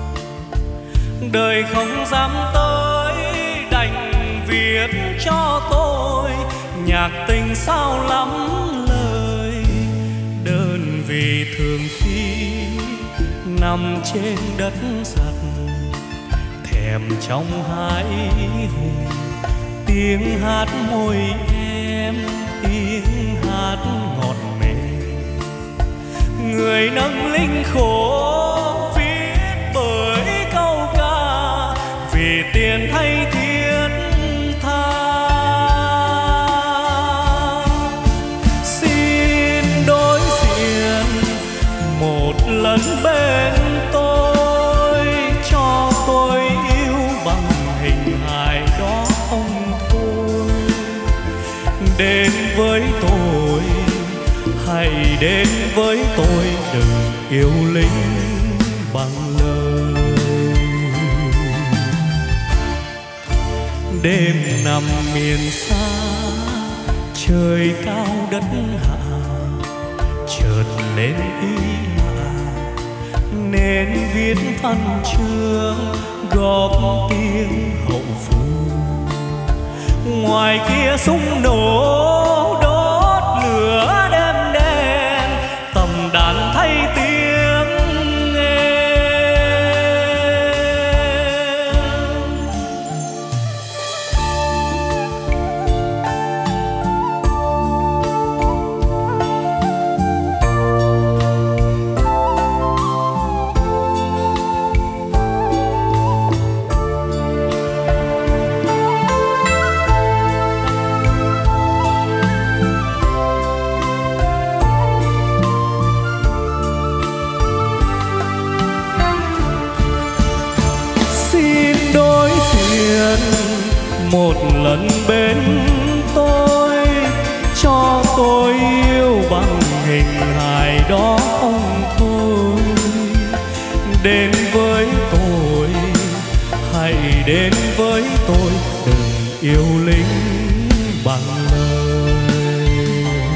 Speaker 8: Đời không dám tới, đành viết cho tôi nhạc tình sao lắm lời. Đơn vì thường khi nằm trên đất giặt, thèm trong hai hùng tiếng hát môi em, tiếng hát ngọt mềm. Người nâng linh khổ viết bởi câu ca, vì tiền hay thiết tha. Xin đối diện một lần bên tôi, cho tôi yêu bằng hình hài đó không thôi. Đến với tôi, hãy đến với tôi, đừng yêu lính bằng lời. Đêm nằm miền xa, trời cao đất hạ, chợt lên ý nên viết văn chương góp tiếng hậu phương. Ngoài kia súng nổ đốt lửa đêm đen, tầm đàn thay tiếng em. Một lần bên tôi, cho tôi yêu bằng hình hài đó không thôi. Đến với tôi, hãy đến với tôi, đừng yêu lính bằng lời.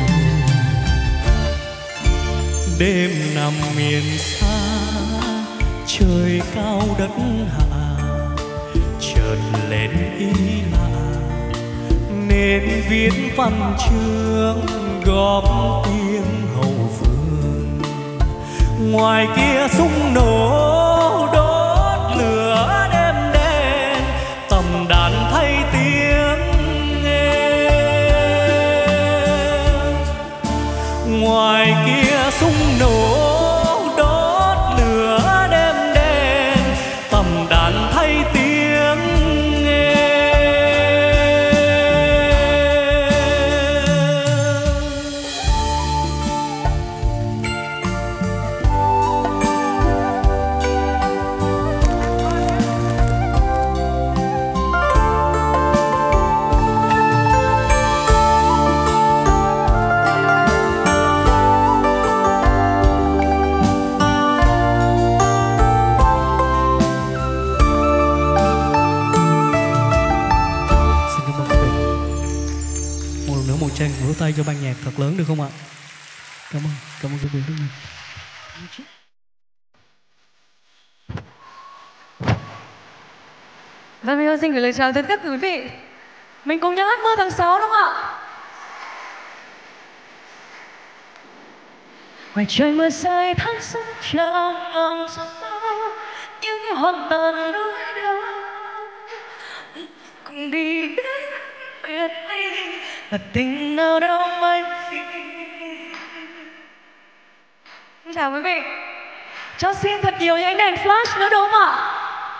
Speaker 8: Đêm nằm miền xa, trời cao đất hạ, chợt lên ý lạ nên viết văn chương góp tiếng hậu phương. Ngoài kia súng nổ đốt lửa đêm đen, tầm
Speaker 9: vỗ tay cho ban nhạc thật lớn được không ạ? Cảm ơn, cảm ơn quý vị rất nhiều.
Speaker 5: Và mình xin gửi lời chào tới tất cả quý vị. Mình cùng nhau hát Mưa Tháng sáu đúng không ạ? Ngoài trời mưa rơi tháng sáu trăng những hoa tàn núi đá cùng đi đến biệt ly và tình nào đâu mai phi. Chào quý vị. Cho xin thật nhiều những ánh đèn flash nữa đúng không ạ?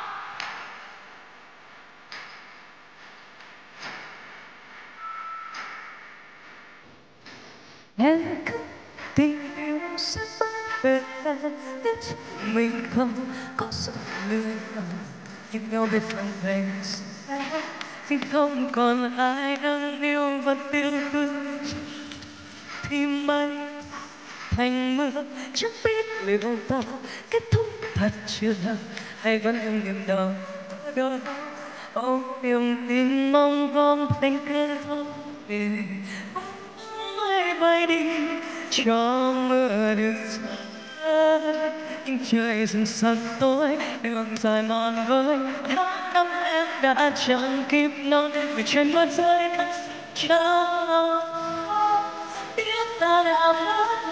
Speaker 5: Em cứ tình yêu sẽ về biết mình không có sự lựa chọn nhưng nhau biết phần về khi không còn ai đang yêu và tiêu thương thì mây thành mưa chẳng biết liệu ta kết thúc thật chưa hay vẫn im niềm đau đôi ôm niềm tin mong con tình kết thúc vì mây bay đi cho mưa được rơi nhưng trời dần sắp tối đường dài mòn với năm em đã chẳng kịp nói vì trên mưa rơi thật trắng biết ta đã mất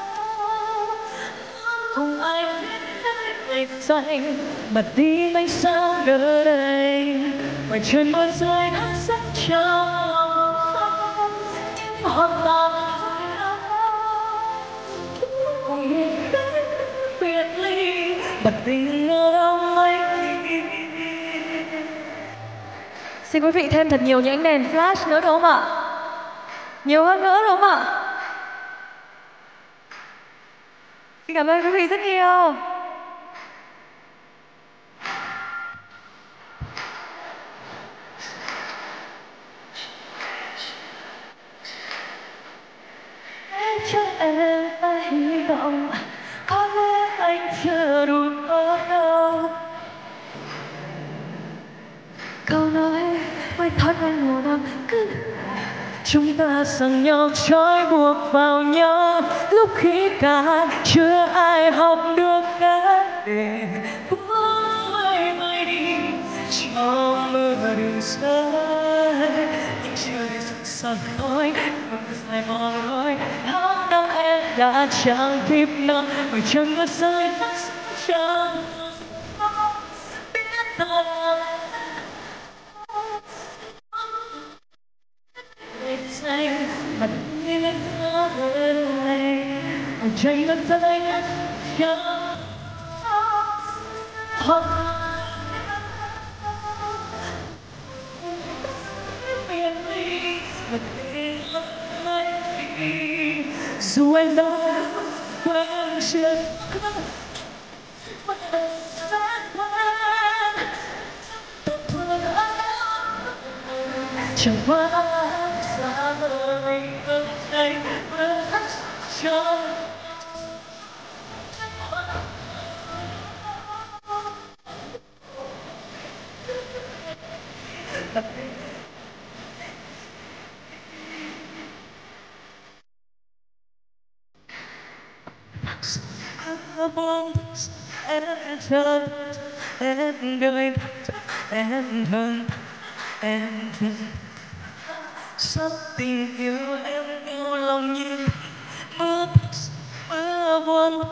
Speaker 5: không ai biết ngày xanh bật đi mây xa nơi đây ngoài trên mưa rơi thật rất trắng những hoa tàn biệt ly bật tình ở đâu ấy. Xin quý vị thêm thật nhiều những ánh đèn flash nữa đúng không ạ? Nhiều hơn nữa đúng không ạ? Xin cảm ơn quý vị rất nhiều. Cho em hy vọng có lẽ anh chưa đủ ở đâu câu nói với thói quen ngủ năm cứ chúng ta rằng nhau trói buộc vào nhau lúc khi cả chưa ai học được cách để buông mây bay đi cho mưa đừng rơi nhưng trời dần sắp tối đường dài mòn lối tháng năm em đã chẳng kịp nói bởi chân mưa rơi thật chẳng biết ta xanh mặt như lên gió này ở trên đất rơi ngất ngơ biệt ly và tình mây dù anh đã quên chuyện chẳng qua xa vời ở đây vẫn cho em chờ em đợi em hơn em sắp tình yêu em yêu lòng như mưa mưa buồn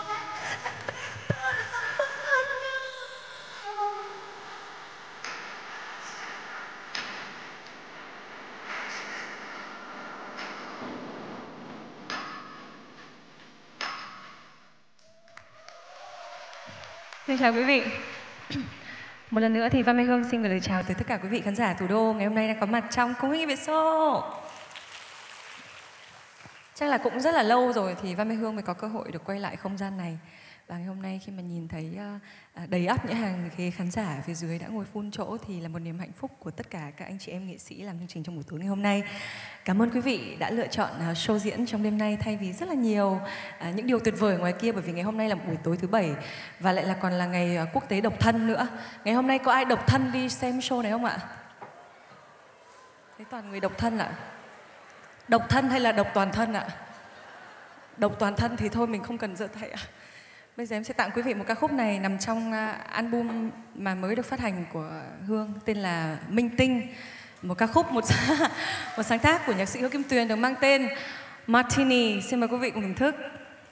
Speaker 5: Xin chào quý vị. Một lần nữa thì Văn Mai Hương xin gửi lời chào tới tất cả quý vị khán giả thủ đô ngày hôm nay đang có mặt trong Cung Hữu Việt Show. Chắc là cũng rất là lâu rồi thì Văn Mai Hương mới có cơ hội được quay lại không gian này. Và ngày hôm nay khi mà nhìn thấy uh, đầy ắp những hàng ghế khán giả phía dưới đã ngồi full chỗ thì là một niềm hạnh phúc của tất cả các anh chị em nghệ sĩ làm chương trình trong buổi tối ngày hôm nay. Cảm ơn quý vị đã lựa chọn uh, show diễn trong đêm nay thay vì rất là nhiều uh, những điều tuyệt vời ngoài kia, bởi vì ngày hôm nay là buổi tối thứ bảy và lại là còn là ngày uh, quốc tế độc thân nữa. Ngày hôm nay có ai độc thân đi xem show này không ạ? Thấy toàn người độc thân ạ.
Speaker 10: Độc thân hay là độc toàn thân ạ? Độc toàn thân thì thôi mình không cần giơ tay ạ. Bây giờ em sẽ tặng quý vị một ca khúc này nằm trong album mà mới được phát hành của Hương tên là Minh Tinh. Một ca khúc, một, một sáng tác của nhạc sĩ Hứa Kim Tuyền được mang tên Martini. Xin mời quý vị cùng thưởng thức.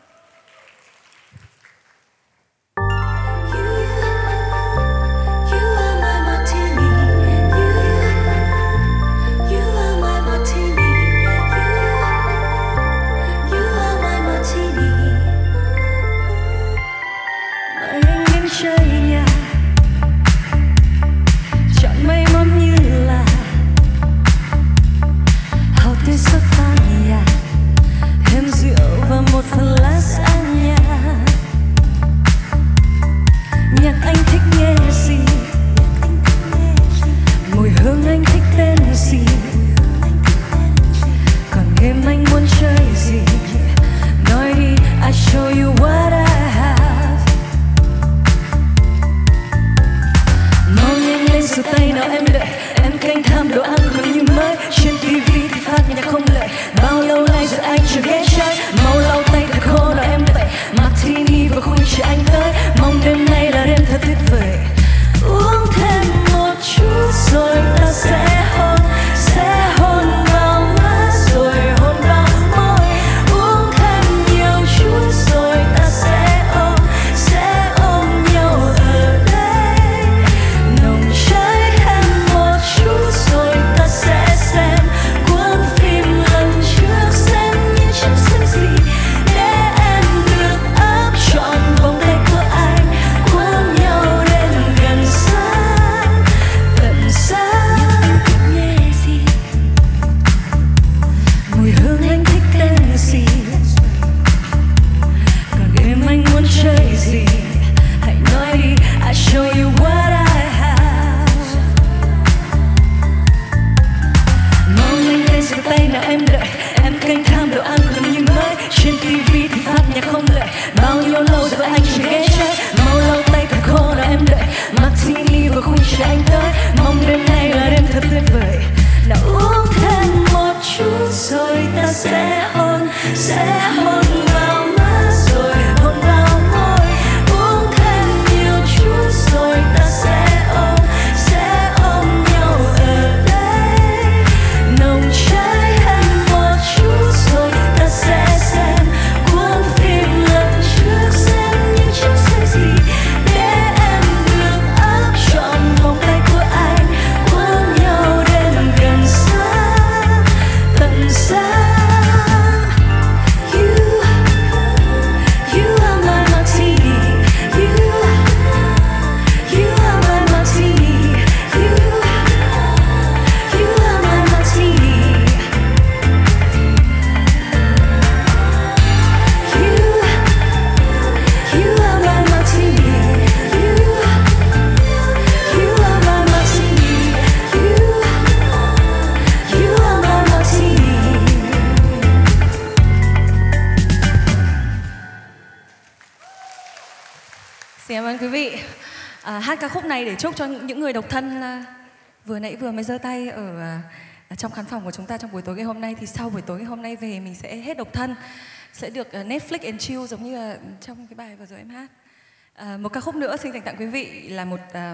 Speaker 10: Hát ca khúc này để chúc cho những người độc thân vừa nãy vừa mới giơ tay ở, ở trong khán phòng của chúng ta trong buổi tối ngày hôm nay, thì sau buổi tối ngày hôm nay về mình sẽ hết độc thân, sẽ được Netflix and chill giống như là trong cái bài vừa rồi em hát. À, một ca khúc nữa xin dành tặng quý vị là một à,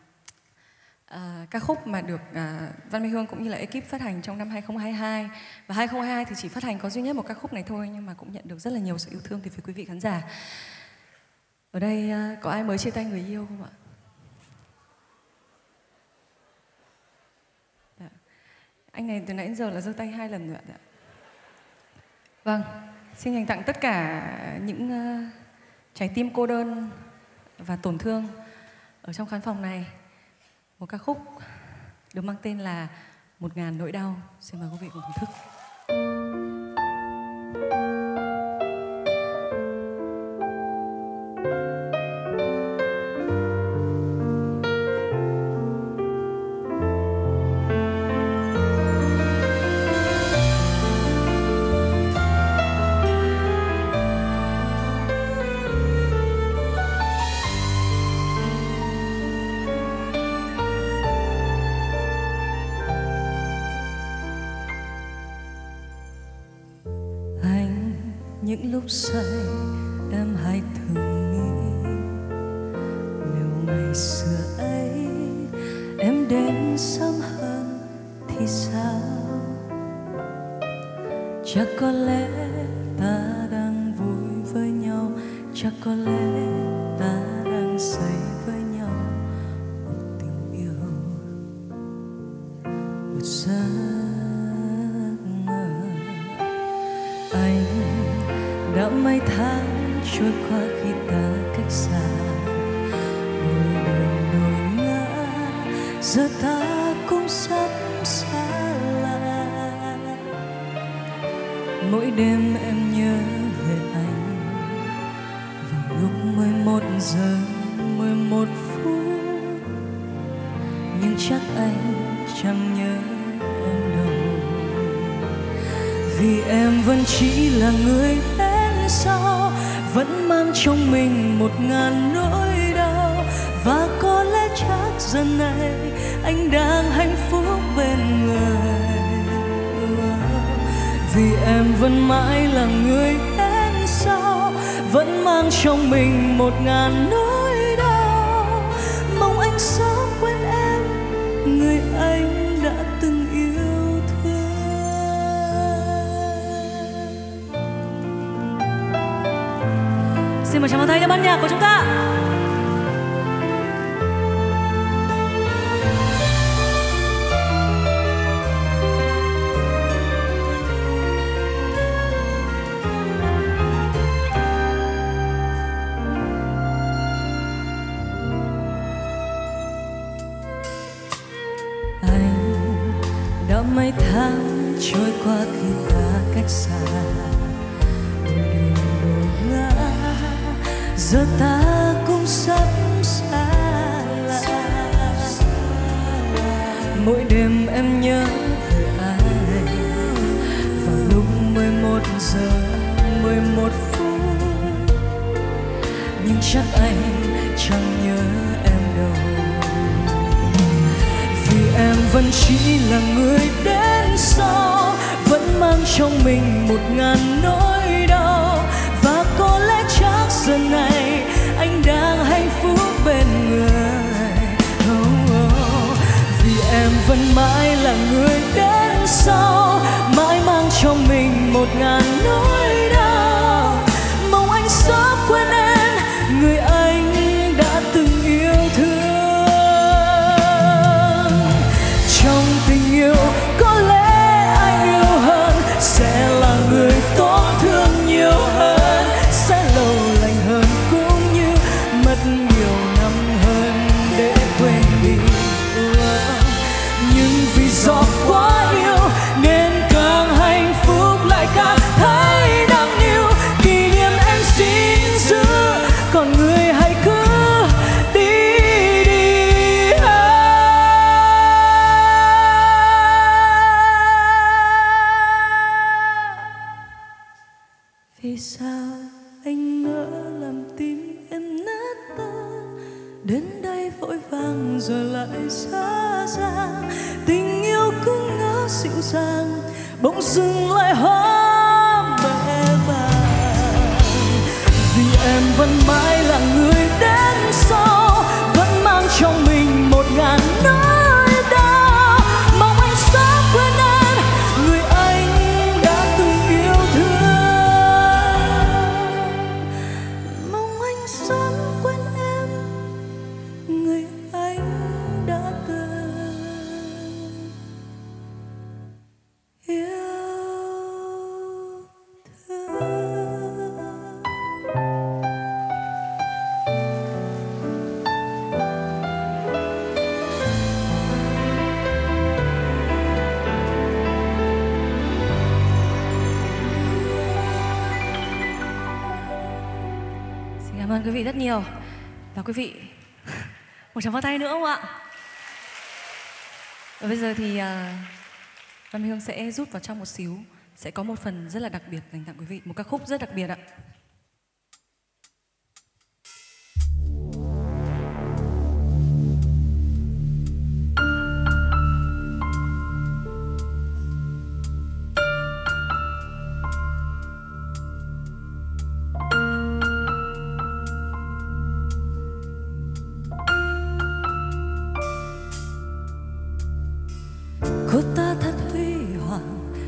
Speaker 10: à, ca khúc mà được à, Văn Mai Hương cũng như là ekip phát hành trong năm hai không hai hai, và hai không hai hai thì chỉ phát hành có duy nhất một ca khúc này thôi, nhưng mà cũng nhận được rất là nhiều sự yêu thương từ phía quý vị khán giả. Ở đây à, có ai mới chia tay người yêu không ạ? Anh này từ nãy đến giờ là giơ tay hai lần rồi ạ. Vâng, xin dành tặng tất cả những uh, trái tim cô đơn và tổn thương ở trong khán phòng này một ca khúc được mang tên là Một Ngàn Nỗi Đau. Xin mời quý vị cùng thưởng thức.
Speaker 5: những lúc say em hay thường nghĩ nếu ngày xưa ấy em đến sớm hơn thì sao? Chắc có lẽ ta đang vui với nhau, chắc có lẽ ta đang say với nhau một tình yêu, một giấc mơ. Anh đã mấy tháng trôi qua khi ta cách xa, đôi đường đôi ngã, giờ ta cũng sắp xa lạ. Mỗi đêm em nhớ về anh vào lúc mười một giờ mười một phút, nhưng chắc anh chẳng nhớ em đâu, vì em vẫn chỉ là người đến sau, vẫn mang trong mình một ngàn nỗi đau. Và có lẽ chắc giờ này anh đang hạnh phúc bên người, vì em vẫn mãi là người đến sau, vẫn mang trong mình một ngàn nỗi đau. Mong anh sớm quên em, người anh đã từng yêu thương. Xin mời chào mừng tay cho ban nhạc của chúng ta. Mấy tháng trôi qua khi ta cách xa, đôi đường đôi ngã, giờ ta cũng sắp xa lạ. Mỗi đêm em nhớ về ai vào lúc mười một giờ mười một phút, nhưng chắc anh chẳng nhớ em đâu, vì em vẫn chỉ là người đến sau, vẫn mang trong mình một ngàn nỗi đau. Và có lẽ chắc giờ này anh đang hạnh phúc bên người, oh, oh. Vì em vẫn mãi là người đến sau, mãi mang trong mình một ngàn nỗi đau. Mong anh sớm quên em, người anh đã từng yêu thương. Tình yêu có lẽ anh yêu hơn, sẽ là người tổn thương nhiều hơn, sẽ lâu lành hơn cũng như mất nhiều năm hơn để quên đi. Nhưng vì do quá yêu nên càng hạnh phúc lại càng thấy đáng yêu. Kỷ niệm em xin giữ, còn người hãy cứ vì sao anh nỡ làm tim em nát tan, đến đây vội vàng rồi lại xa ra. Tình yêu cứ ngỡ dịu dàng, bỗng dưng lại hóa bể vàng. Vì em vẫn mãi là người đến sau, vẫn mang trong mình một ngàn nỗi đau. Mong anh sớm quên em, người anh đã từng yêu thương. Sớm quên em, người anh đã từng yêu thương.
Speaker 10: Cảm ơn quý vị rất nhiều. Và quý vị một tràng pháo tay nữa không ạ? Và bây giờ thì uh, Văn Hương sẽ rút vào trong một xíu, sẽ có một phần rất là đặc biệt dành tặng quý vị, một ca khúc rất đặc biệt ạ.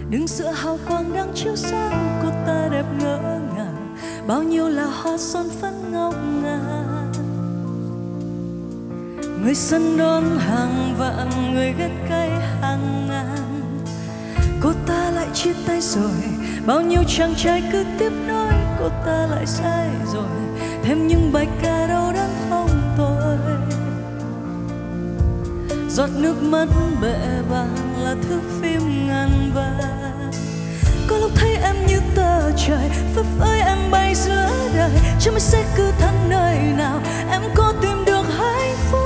Speaker 5: đứng giữa hào quang đang chiếu sáng. Cô ta đẹp ngỡ ngàng, bao nhiêu là hoa son phấn ngọc ngà. Người sân đón hàng vạn, người ghét cay hàng ngàn. Cô ta lại chia tay rồi, bao nhiêu chàng trai cứ tiếp nối. Cô ta lại sai rồi, thêm những bài ca đau đớn không tôi. Giọt nước mắt bệ bàng là thước phim ngàn vàng. Có lúc thấy em như tờ trời, phấp phới em bay giữa đời. Chẳng biết sẽ cứ thân nơi nào em có tìm được hạnh phúc.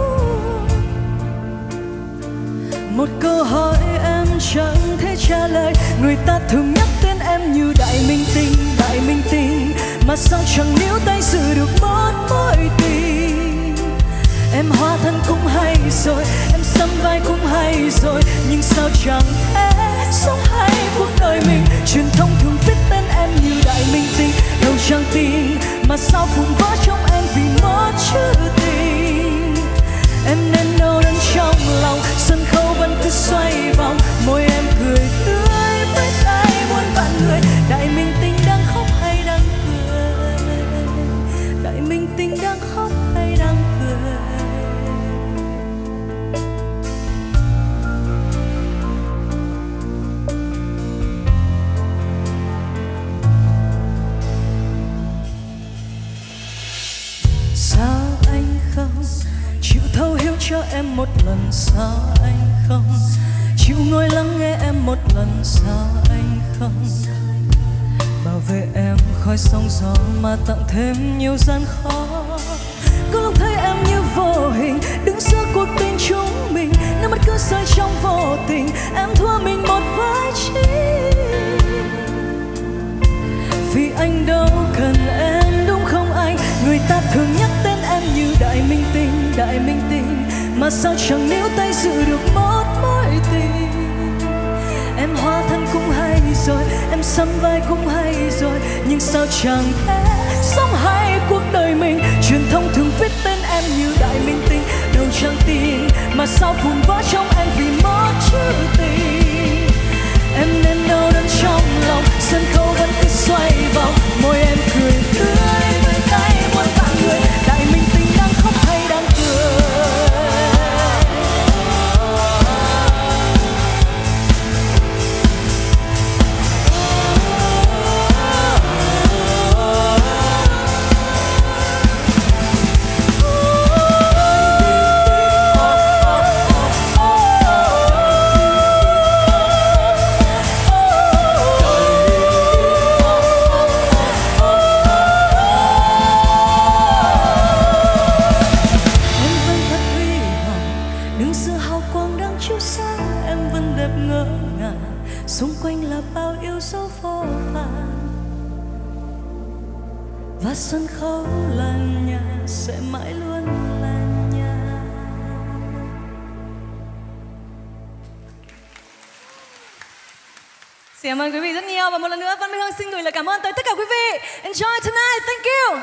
Speaker 5: Một câu hỏi em chẳng thể trả lời. Người ta thường nhắc tên em như đại minh tinh, đại minh tinh. Mà sao chẳng níu tay giữ được một mối tình. Em hóa thân cũng hay rồi, em sắm vai cũng hay rồi. Nhưng sao chẳng thể sống hay cuộc đời mình. Truyền thông thường viết tên em như đại minh tinh, đâu chẳng tin. Mà sao vụn vỡ trong em vì một chữ tình. Em nên đau đớn trong lòng, sân khấu vẫn cứ xoay vòng. Môi em cười tươi với tay muôn vạn người. Đại minh tinh đang khóc hay đang cười? Đại minh tinh đang khóc hay đang cười? Sao anh không chịu thấu hiểu cho em một lần? Sao anh không chịu ngồi lắng nghe em một lần? Sao anh không bảo vệ em khỏi sóng gió mà tặng thêm nhiều gian khó? Có lúc thấy em như vô hình đứng giữa cuộc tình chúng mình. Nước mắt cứ rơi trong vô tình, em thua mình một vai chính. Vì anh đâu cần em đúng không anh? Người ta thường nhắc tên em như đại minh tinh, đại minh tinh. Mà sao chẳng níu tay giữ được một mối tình. Em hóa thân cũng hay rồi, em sắm vai cũng hay rồi. Nhưng sao chẳng thể sống hay cuộc đời mình. Truyền thông thường viết tên em như đại minh tinh, đâu chẳng tin. Mà sao vụn vỡ trong em vì một chữ tình. Em nên đau đớn trong lòng, sân khấu vẫn cứ xoay vòng. Môi em cười tươi với tay muôn vạn người. Đại minh tinh đang khóc hay đang cười? Xung quanh là bao yêu dấu vô vàn. Và sân khấu là nhà, sẽ mãi luôn là nhà.
Speaker 10: Xin cảm ơn quý vị rất nhiều. Và một lần nữa Văn Minh Hương xin gửi lời cảm ơn tới tất cả quý vị. Enjoy tonight, thank you.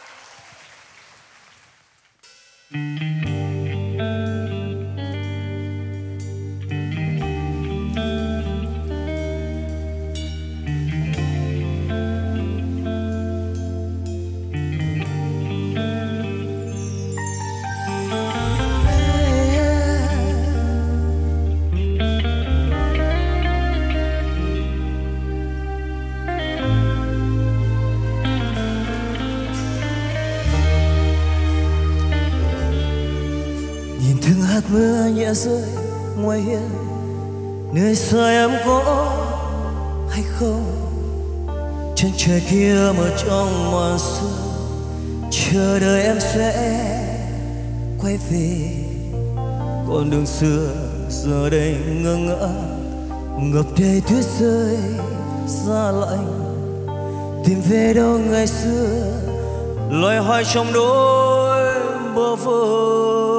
Speaker 1: Hạt mưa nhẹ rơi ngoài hiên, nơi xa em có hay không? Chân trời kia mở trong màn sương, chờ đợi em sẽ quay về. Con đường xưa giờ đây ngơ ngỡ, ngập đầy tuyết rơi giá lạnh. Tìm về đâu ngày xưa, loài hoài trong đôi bờ vơ.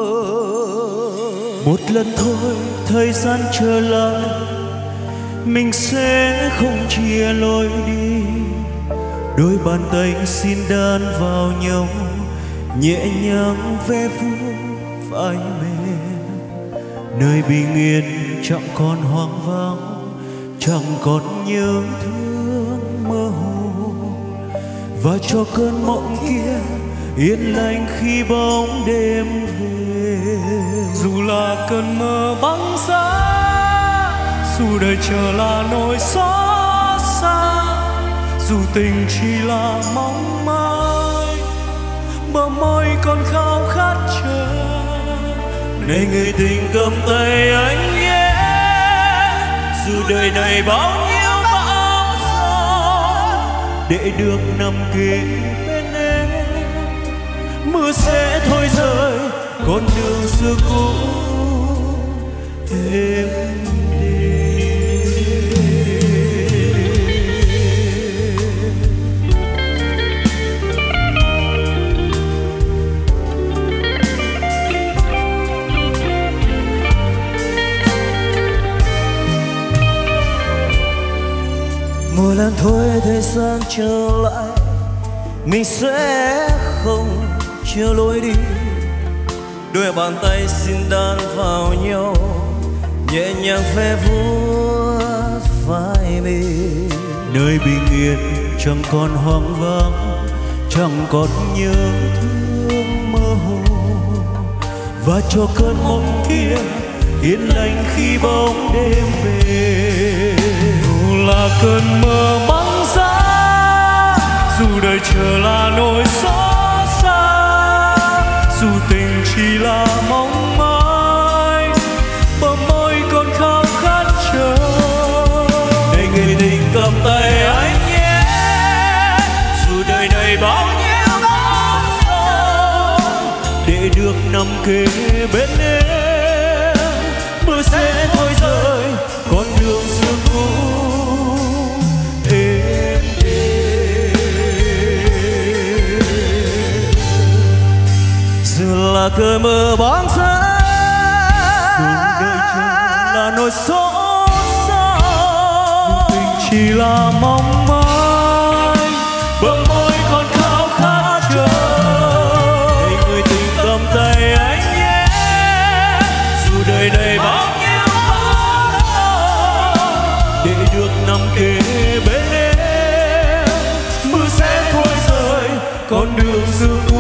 Speaker 2: Một lần thôi thời gian trở lại, mình sẽ không chia lối đi. Đôi bàn tay xin đan vào nhau, nhẹ nhàng ve vuốt vai mềm. Nơi bình yên chẳng còn hoang vắng, chẳng còn nhớ thương mơ hồ, và cho cơn mộng kia yên lành khi bóng đêm về.
Speaker 3: Dù là cơn mơ băng giá, dù đời chờ là nỗi xót xa, dù tình chỉ là mong mỏi, bờ môi còn khao khát chờ.
Speaker 2: Này người tình cầm tay anh nhé, dù đời này bao nhiêu bão gió, để được nằm kề bên em, mưa sẽ thôi rơi con đường xưa cũ êm
Speaker 1: một lần thôi thời gian trở lại, mình sẽ không chưa lối đi. Đôi bàn tay xin đan vào nhau, nhẹ nhàng ve vuốt vai mình.
Speaker 2: nơi bình yên chẳng còn hoang vắng, chẳng còn nhớ thương mơ hồ, và cho cơn mộng kia yên lành khi bóng đêm về.
Speaker 3: Dù là cơn mơ băng giá, dù đời chờ là nỗi xót xa, dù tình chỉ là mong mỏi, bờ môi còn khao khát chờ.
Speaker 2: Này người tình cầm tay anh nhé, dù đời này bao nhiêu bão gió, để được nằm kề bên em, mưa sẽ thôi rơi con đường xưa cũ êm đềm.
Speaker 1: Dù là cơn mơ bóng giá,
Speaker 2: dù đời chẳng là nỗi xót xa,
Speaker 3: dù tình chỉ là mong mỏi,
Speaker 2: bờ môi còn khao khát chờ. Này người tình cầm tay anh nhé, dù đời này bao nhiêu bão gió, để được nằm kề bên em, mưa sẽ thôi rơi con đường xưa cũ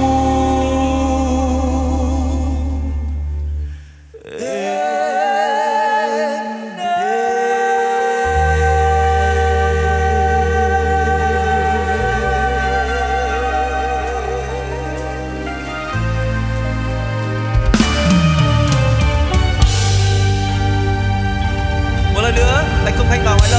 Speaker 1: Bạch Công Khanh và Hoài Lâm.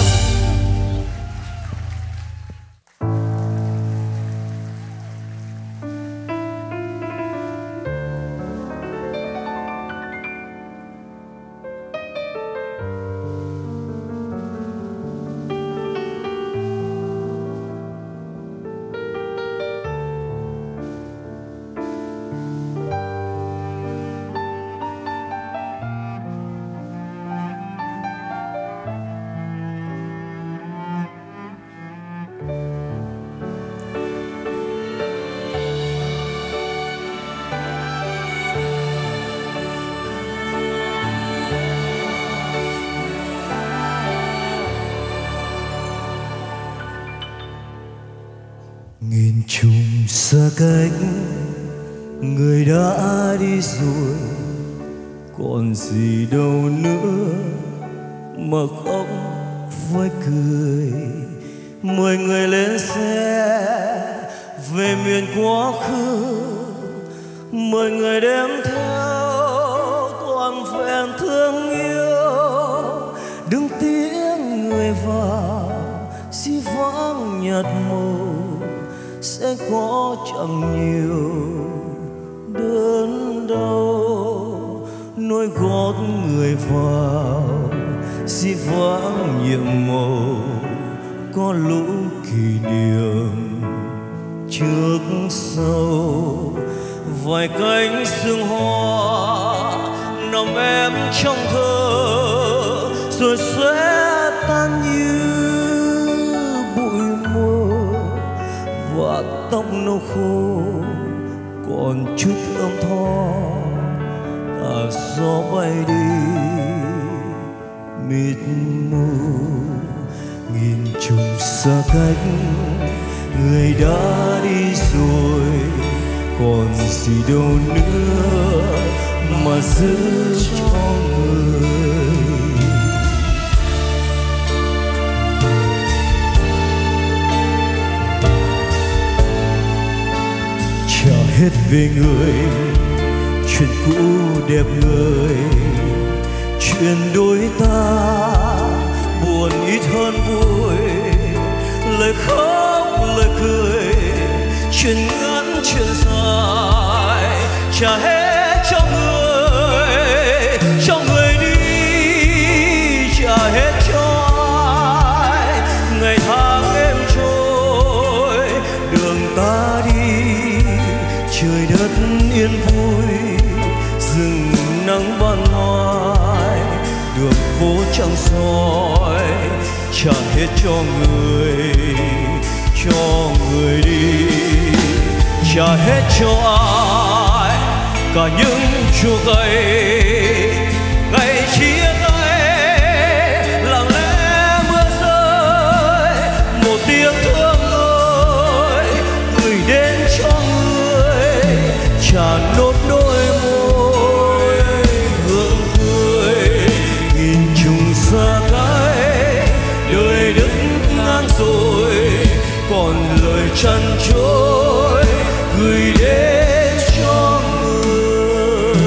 Speaker 1: Nghìn trùng xa cách, người đã đi rồi, còn gì đâu nữa mà khóc với cười. Mời người lên xe về miền quá khứ, mời người đem theo toàn vẹn thương yêu. Đừng tiếng người vào xi vắng nhạt màu, sẽ có chẳng nhiều đớn đau. Nỗi gót người vào xi vắng nhiệm màu, có lũ kỷ niệm trước sau. Vài cánh sương hoa nằm em trong thơ, rồi sẽ tan như bụi mơ. Và tóc nâu khô còn chút thơm tho, tà gió bay đi mịt mù, nghìn trùng xa cách, người đã đi rồi, còn gì đâu nữa mà giữ cho người. Trả hết về người, chuyện cũ đẹp người, chuyện đôi ta buồn ít hơn vui, lời khóc lời cười, chuyện ngắn chuyện dài, trả hết cho người, cho người đi, trả hết cho ai. Ngày tháng êm trôi, đường ta đi, trời đất yên vui, rừng nắng ban mai, đường phố trăng soi, trả hết cho người, cho người đi, trả hết cho ai. Cả những chua cay ngày chia tay, lặng lẽ mưa rơi, một tiếng thương ơi gửi đến cho người, trả nốt đôi môi hương tươi. Nghìn trùng xa cách, đời đứt ngang rồi, còn lời chăn trôi gửi đến cho người.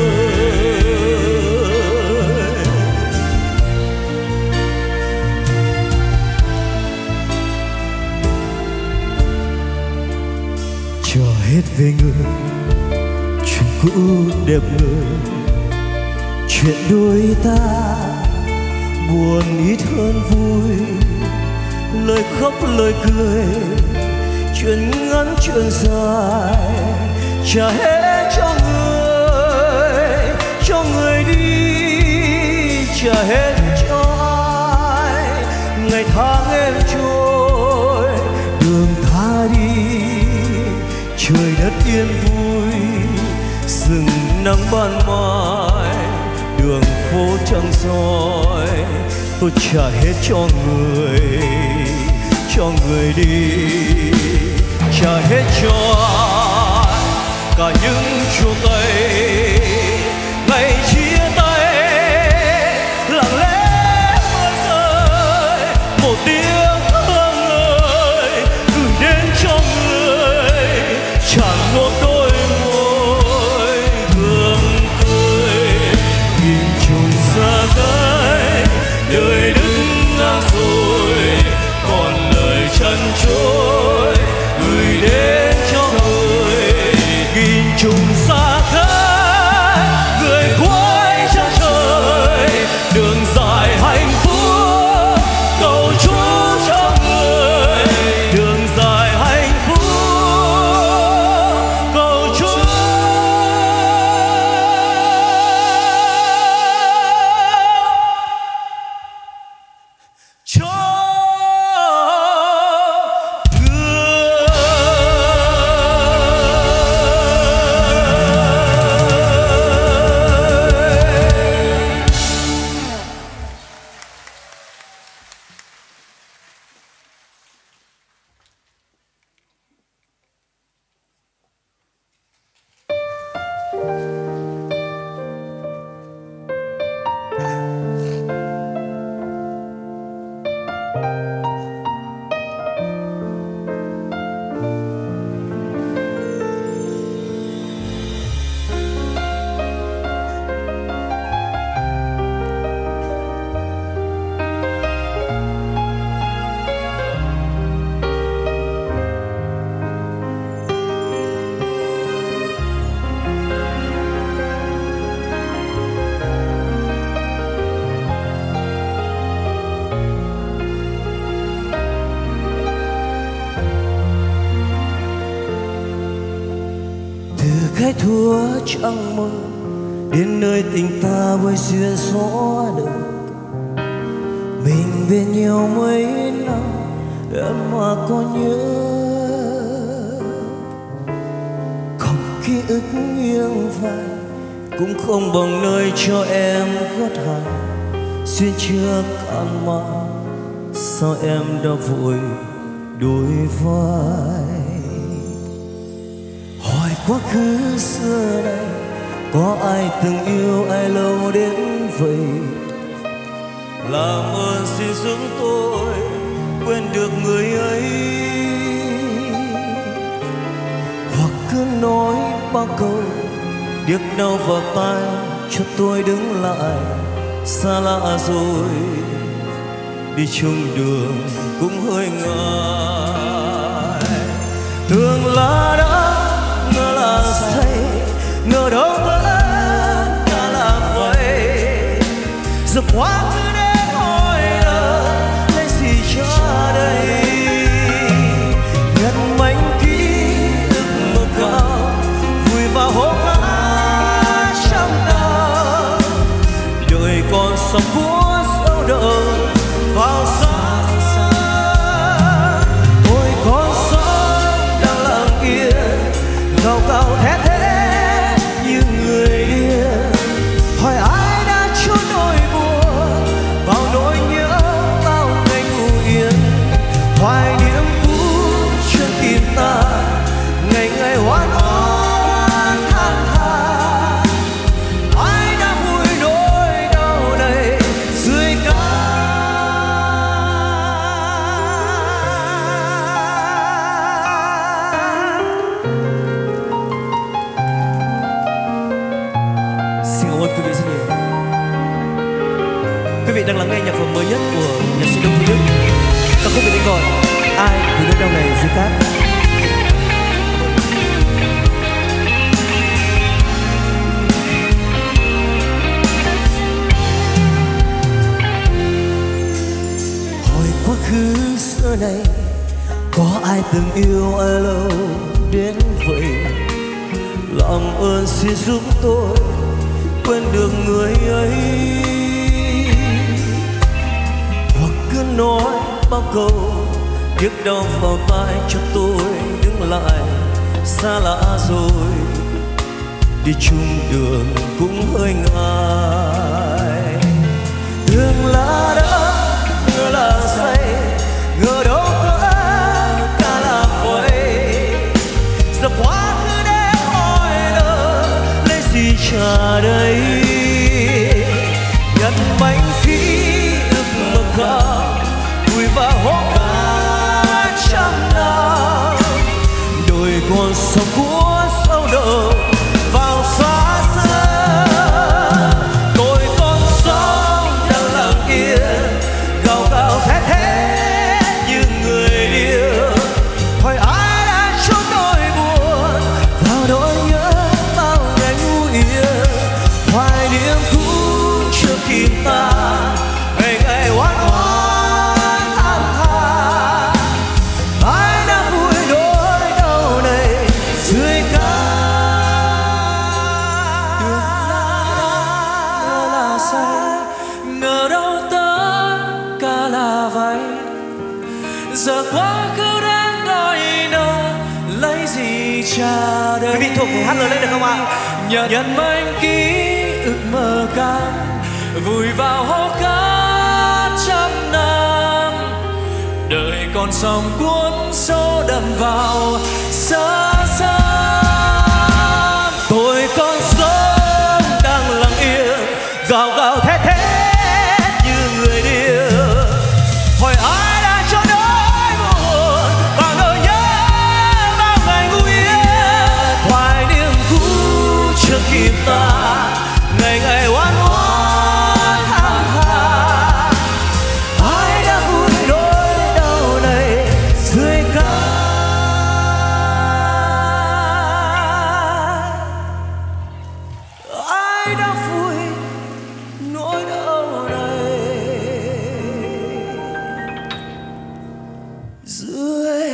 Speaker 1: Trả hết về người, chuyện cũ đẹp người, chuyện đôi ta buồn ít hơn vui, lời khóc lời cười, chuyện ngắn chuyện dài, trả hết cho người, cho người đi, trả hết cho ai. Ngày tháng êm trôi, đường ta đi, trời đất yên vui, rừng nắng ban mai, đường phố trăng soi. Tôi trả hết cho người, cho người đi, trả hết cho ai. Cả những chua cay ngày chia tay, lặng lẽ mưa rơi, một tiếng thương ơi gửi đến cho người, chẳng một đôi môi hương tươi. Nghìn trùng xa cách, đời đứt ngang rồi, còn lời chăn trôi gửi đến cho người. Nghìn trùng xa cách, người quay chân trời, đường dài hạnh phúc cầu chúc cho người, đường dài hạnh phúc cầu chúc cho người. Cái thua chẳng mơ đến nơi tình ta với duyên xóa đời, mình bên nhau mấy năm em mà có nhớ, không ký ức nghiêng vai cũng không bằng nơi cho em gót hàng. xuyên trước cạn mang, sao em đã vội đôi vai. Hỏi quá khứ xưa này có ai từng yêu ai lâu đến vậy, làm ơn xin giúp tôi quên được người ấy. Hoặc cứ nói bao câu điếc đau vào tai cho tôi đứng lại. Xa lạ rồi đi chung đường cũng hơi ngại. Tưởng là đã ngờ là say, ngờ đâu tất cả là vậy. Giờ quá khứ để hỏi đời lấy gì cho đây. Nhận mảnh ký ức mơ cao vùi vào hố cá trăm năm. Đời còn sóng cuốn sâu đậm vào xa xa. Tôi còn sống đang lặng yên gào gào thét thét như người điên. Hỏi ai đã chốn nỗi buồn vào nỗi nhớ bao ngày ngủ yên. Hoài niệm cũ chưa kịp ta ngày ngày oan oan than than. Ai đã vui nỗi đau này dưới cát. Xin cảm ơn quý vị rất nhiều. Quý vị đang lắng nghe nhạc phẩm mới nhất của nhạc sĩ Đông Phương Đức. Ca khúc bị tên gọi Ai Vui Nỗi Đau Này Dưới Cát. Hỏi quá khứ xưa này có ai từng yêu ai lâu đến vậy, làm ơn xin giúp tôi quên được người ấy. Hoặc cứ nói bao câu tiếc đau vào tai cho tôi đứng lại. Xa lạ rồi đi chung đường cũng hơi ngại. Đường là đã ngờ là say, ngờ đâu tất cả là vậy. Giờ quá khứ để hỏi đời lấy gì trả đây. Nhận mảnh ký ức mơ cao vùi vào hố cá trăm năm. Đôi con sóng cuốn sâu đậm vào xa xưa. Tôi còn sống đang lặng yên gào gào thét thét như người điên. Hỏi ai đã chốn nỗi buồn vào nỗi nhớ bao ngày ngu yên. Hoài niệm cũ chưa kịp ta ngày ngày oan oan than than. Ai đã vui nỗi đau này dưới cát. Ngờ là say, ngờ đâu tất cả là vậy. Giờ quá khứ đến đòi nợ lấy gì trả đây. Quý vị thuộc hát lớn lên được không ạ? Nhận, nhận mảnh ký ức mơ cạn vùi vào hố cá trăm năm. Đời còn sóng cuốn số đậm vào xa xa. Tôi còn sống đang lặng yên gào gào thét thét như người điên. Hỏi ai đã cho nỗi buồn vào nỗi nhớ bao ngày ngu yên. Hoài niệm cũ chưa kịp ta ngày ngày oan oan than than. Ai đã vui nỗi đau này dưới cát. Ai đã vui nỗi đau này dưới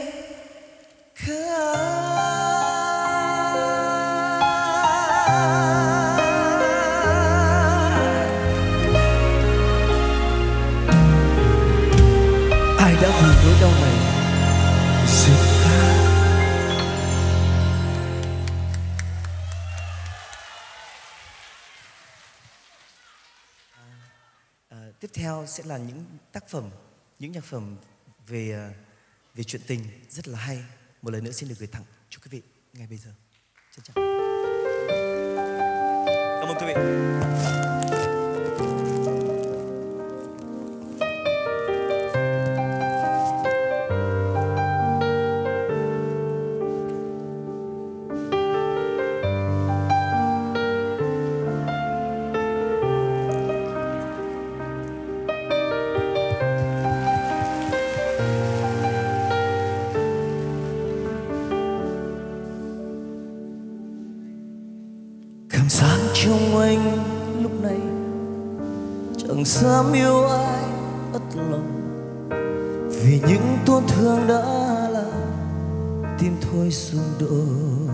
Speaker 1: cát. Ai đã vui nỗi đau này dưới cát. theo sẽ là những tác phẩm, những nhạc phẩm về về chuyện tình rất là hay. Một lần nữa xin được gửi tặng cho quý vị ngay bây giờ. Xin chào. Cảm ơn quý vị. Cảm giác trong anh lúc này chẳng dám yêu ai ất lòng, vì những tổn thương đã làm tim thôi rung động.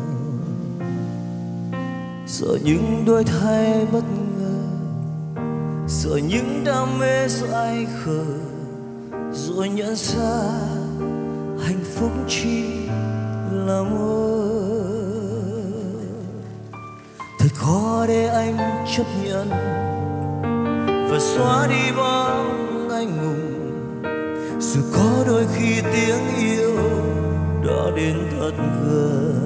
Speaker 1: Sợ những đôi thay bất ngờ, sợ những đam mê dại khờ, rồi nhận ra hạnh phúc chỉ là mơ. Thật khó để anh chấp nhận và xóa đi bao anh ngùng, dù có đôi khi tiếng yêu đã đến thật gần.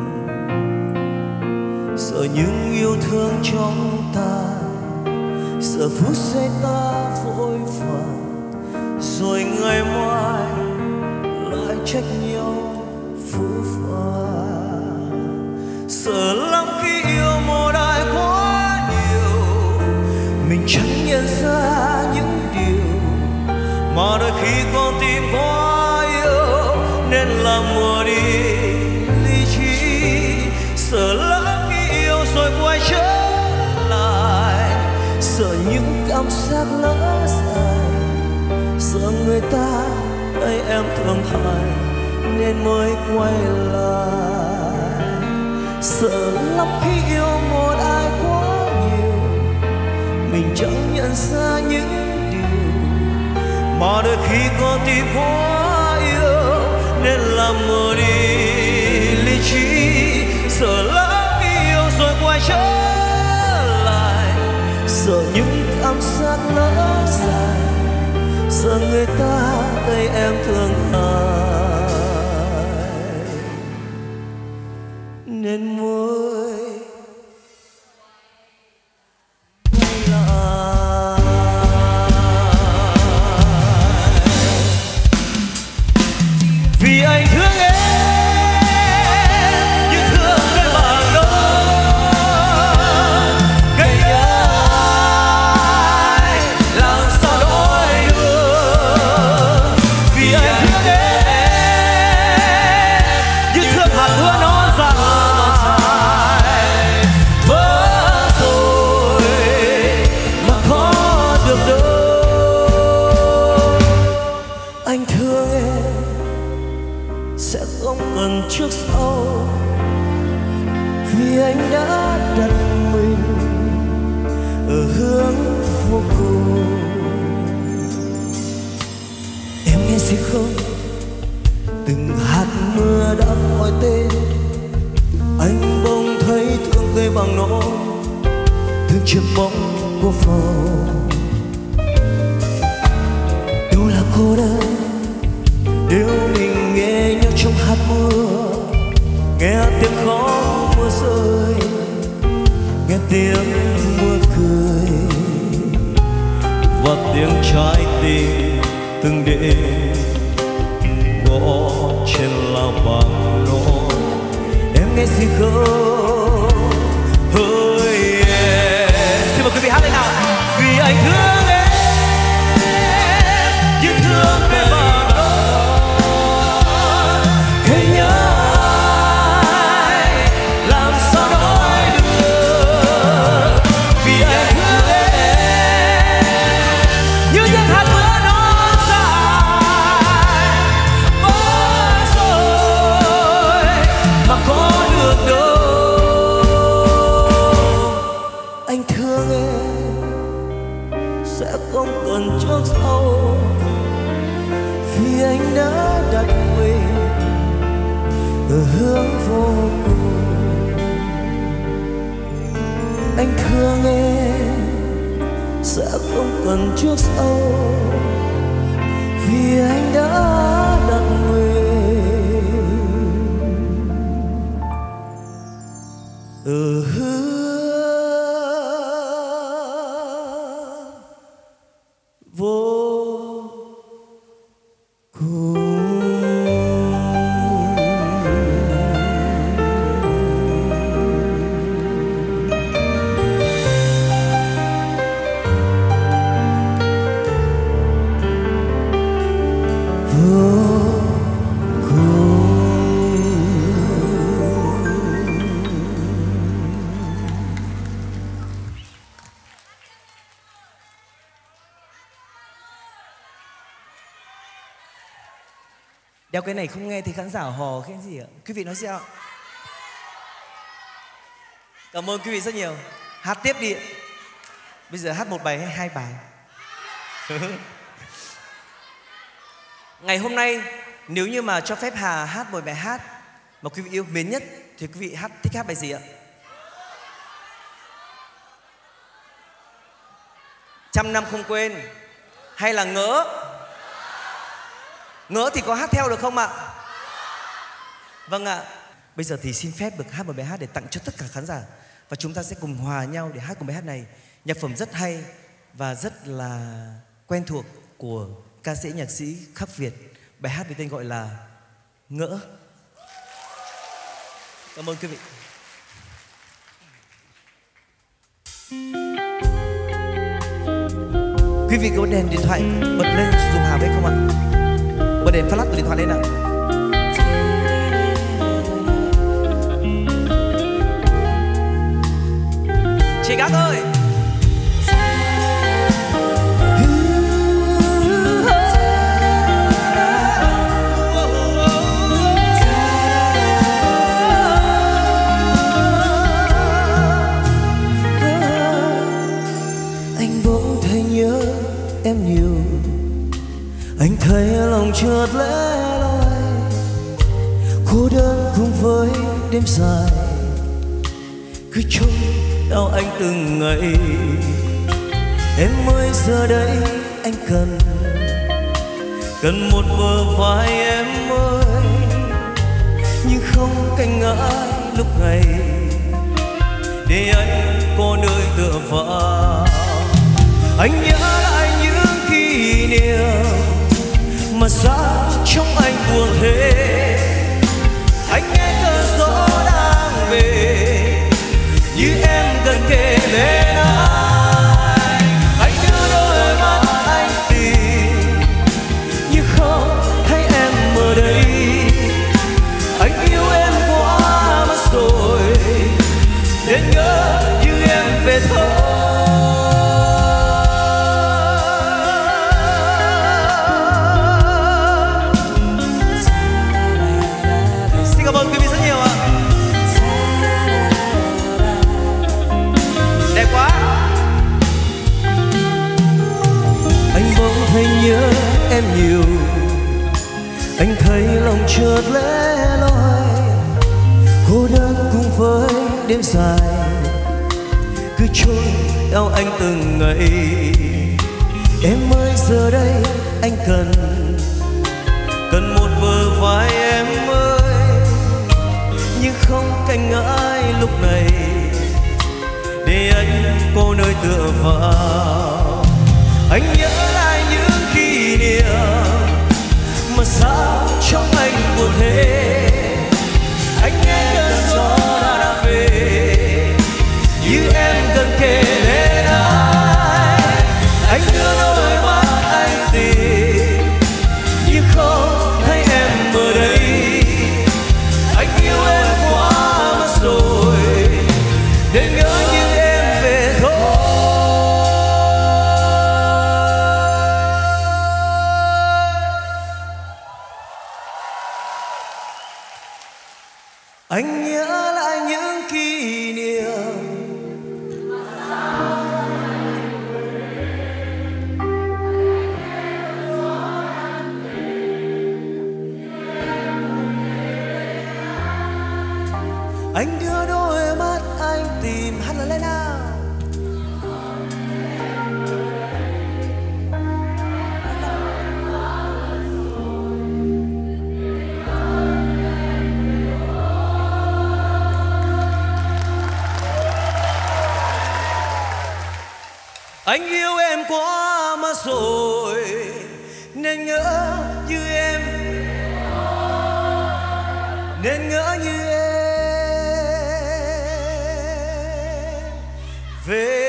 Speaker 1: Sợ những yêu thương trong ta, sợ phút giây ta vội vàng, rồi ngày mai lại trách nhau phũ phàng. Sợ lắm khi yêu một ai quá nhiều, mình chẳng nhận ra những điều mà đôi khi con tim quá yêu nên làm mờ đi lý trí. Sợ lắm khi yêu rồi quay trở lại, sợ những cảm giác lỡ dài, sợ người ta thấy em thương hại nên mới quay lại. Sợ lắm khi yêu một ai quá nhiều, mình chẳng nhận ra những điều mà đôi khi con tim quá yêu nên làm mờ đi lý trí. Sợ lắm khi yêu rồi quay trở lại, sợ những cảm giác lỡ dài, sợ người ta thấy em thương hại nên mới quay lại. Vì anh thương em như thương cái vàng đó, gây ai làm sao đổi được. Vì anh thương em như thương hạt mưa non dài, vỡ rồi mà khó được đâu. Anh thương em sẽ không cần trước sau, vì anh đã đặt mình ở hướng vô cùng. Em nghe gì không? Từng hạt mưa đã gọi tên anh, bỗng thấy thương cây bằng nỗi thương chiếc bóng của phòng. Đâu là cô đơn nếu mình nghe nhau trong hạt mưa, nghe tiếng khóc mưa rơi, nghe tiếng mưa cười và tiếng trái tim từng đêm gõ trên lao bằng nỗi. Em nghe gì không? Hơi em. Xin mời quý vị hát lên nào. Vì anh thương em như thương cái vàng đó, thế nhớ ai làm sao nói được. Vì anh thương em như những hạt mưa non dài, vỡ rồi mà có được đâu. Anh thương em sẽ không cần trước sau, vì anh đã đặt mình ở hướng vô cùng. Anh thương em sẽ không cần trước sau, vì anh đã đặt nguyện ở vô
Speaker 11: đeo cái này không nghe thì khán giả hò cái gì ạ? Quý vị nói sao? Cảm ơn quý vị rất nhiều. Hát tiếp đi. Bây giờ hát một bài hay hai bài? Ngày hôm nay nếu như mà cho phép Hà hát một bài hát mà quý vị yêu mến nhất thì quý vị hát thích hát bài gì ạ? Trăm năm không quên hay là ngỡ? Ngỡ thì có hát theo được không ạ? Vâng ạ. Bây giờ thì xin phép được hát một bài hát để tặng cho tất cả khán giả. Và chúng ta sẽ cùng hòa nhau để hát cùng bài hát này. Nhạc phẩm rất hay và rất là quen thuộc của ca sĩ nhạc sĩ Khắc Việt. Bài hát với tên gọi là Ngỡ. Cảm ơn quý vị. Quý vị có đèn điện thoại bật lên dùng Hà với không ạ? Bật đèn flash của điện thoại lên nào. Chị Gác ơi,
Speaker 1: anh bỗng thấy nhớ em nhiều, anh thấy lòng chợt lẻ loi, cô đơn cùng với đêm dài cứ trôi đau anh từng ngày. Em ơi giờ đây anh cần cần một bờ vai em ơi, nhưng không canh ngại lúc này để anh có nơi tựa vào. Anh nhớ lại những kỷ niệm mà sao trong anh buồn thế. Anh nghe cơn gió đang về như em gần kề bên anh. Anh đưa đôi mắt anh tìm nhưng không thấy em ở đây. Anh yêu em quá mất rồi nên nhớ như em về thôi. Thấy nhớ em nhiều, anh thấy lòng chợt lẻ loi, cô đơn cùng với đêm dài cứ trôi theo anh từng ngày. Em ơi giờ đây anh cần cần một bờ vai em ơi, nhưng không canh ngại lúc này để anh có nơi tựa vào. Anh nhớ lại những kỷ niệm mà sao trong anh buồn thế. Anh nghe cơn gió đã về như em gần kề bên anh. Anh đưa đôi mắt anh tìm nhưng không thấy em ở đây. Anh yêu em quá mất rồi để ngỡ như em về thôi. Anh nhớ lại những kỷ niệm anh đưa đôi mắt anh tìm. Hát lên nào. Anh yêu em quá mất rồi nên ngỡ như em, nên ngỡ như em về.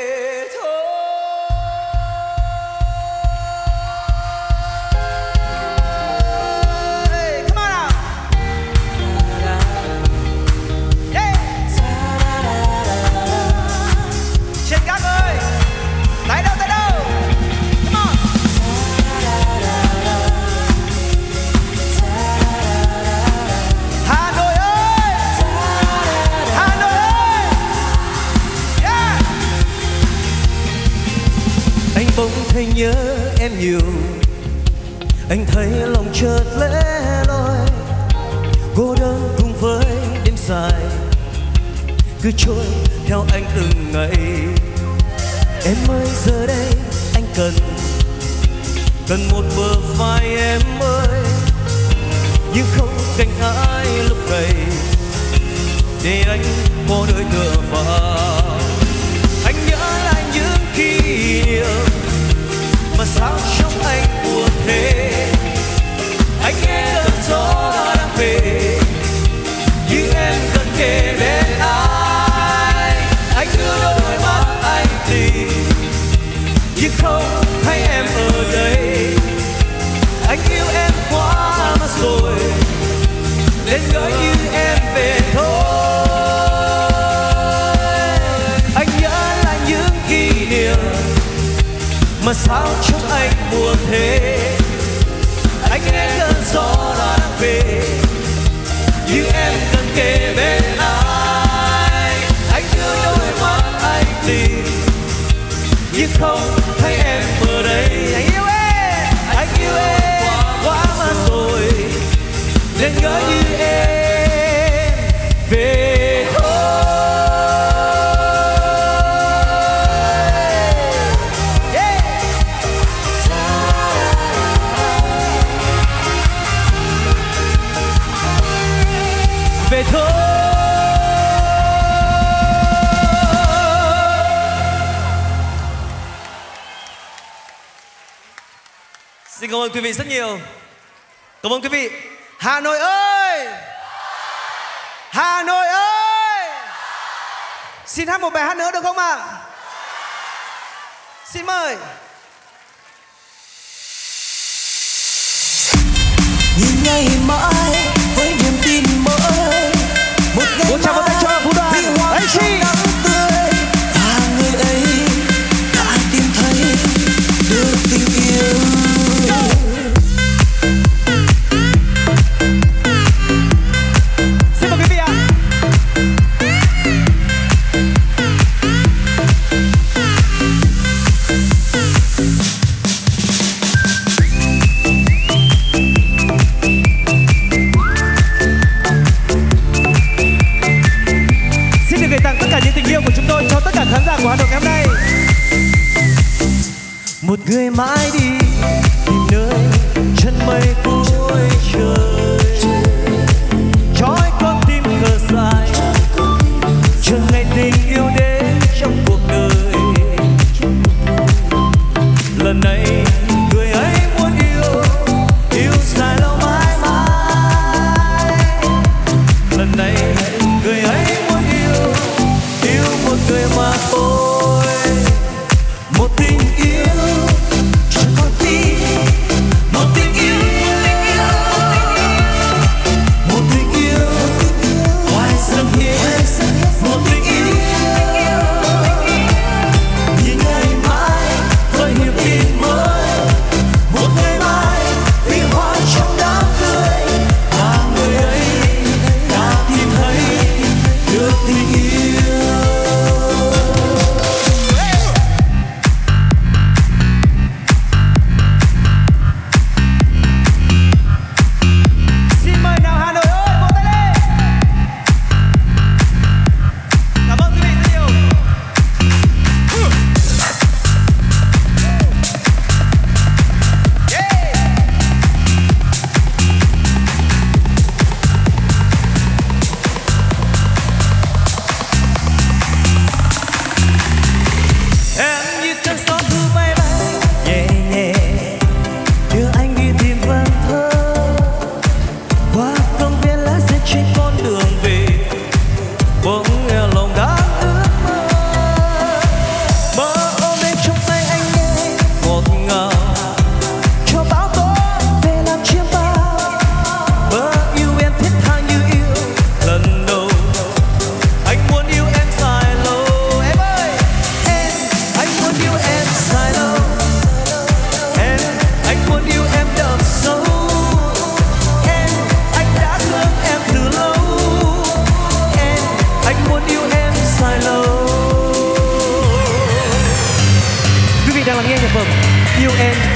Speaker 12: Bỗng thấy nhớ em nhiều, anh thấy lòng chợt lẻ loi, cô đơn cùng với đêm dài cứ trôi theo anh từng ngày. Em ơi giờ đây anh cần cần một bờ vai em ơi, nhưng không cạnh ai lúc này để anh có nơi tựa vào. Anh nhớ lại những kỷ niệm mà sao trong anh buồn thế. Anh nghe cơn gió đang về nhưng em gần kề bên ai. Anh đưa đôi mắt anh tìm nhưng không thấy em ở đây. Anh yêu em quá mất rồi nên ngỡ như em về thôi. Anh nhớ lại những kỷ niệm mà sao trong anh buồn thế. Anh nghe cơn gió đang về nhưng em gần kề bên ai. Anh đưa đôi mắt anh tìm nhưng không thấy em ở đây. Anh yêu em, anh yêu em quá mất rồi nên ngỡ như em về thôi. Về thôi.
Speaker 11: Xin cảm ơn quý vị rất nhiều. Cảm ơn quý vị. Hà Nội ơi, Hà Nội ơi, xin hát một bài hát nữa được không ạ? Xin mời.
Speaker 12: Nhìn ngày mai với niềm tin mới, một ngày
Speaker 11: một tràng vỗ tay cho vũ đoàn anh Chi
Speaker 12: tươi, và người ấy đã tìm thấy được tình yêu.
Speaker 11: Xin mời quý vị ạ. Gửi tặng tất cả những tình yêu của chúng tôi cho tất cả khán giả của Hà Nội ngày hôm nay.
Speaker 12: Một người mãi đi tìm nơi chân mây cuối trời,
Speaker 1: cho anh con tim khờ dại chờ ngày tình yêu đến trong cuộc đời. Lần này người ấy muốn yêu, yêu dài lâu mãi mãi. Lần này người ấy muốn yêu, yêu một người mà thôi. Một tình yêu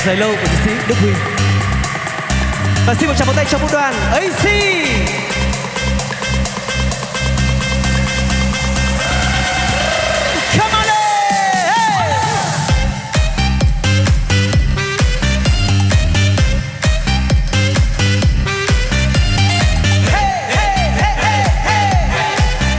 Speaker 11: dài lâu của nghệ sĩ Đức Huy. Và xin một tràng pháo tay cho vũ đoàn a xê. Come on in! Hey! Hey, hey, hey, hey, hey!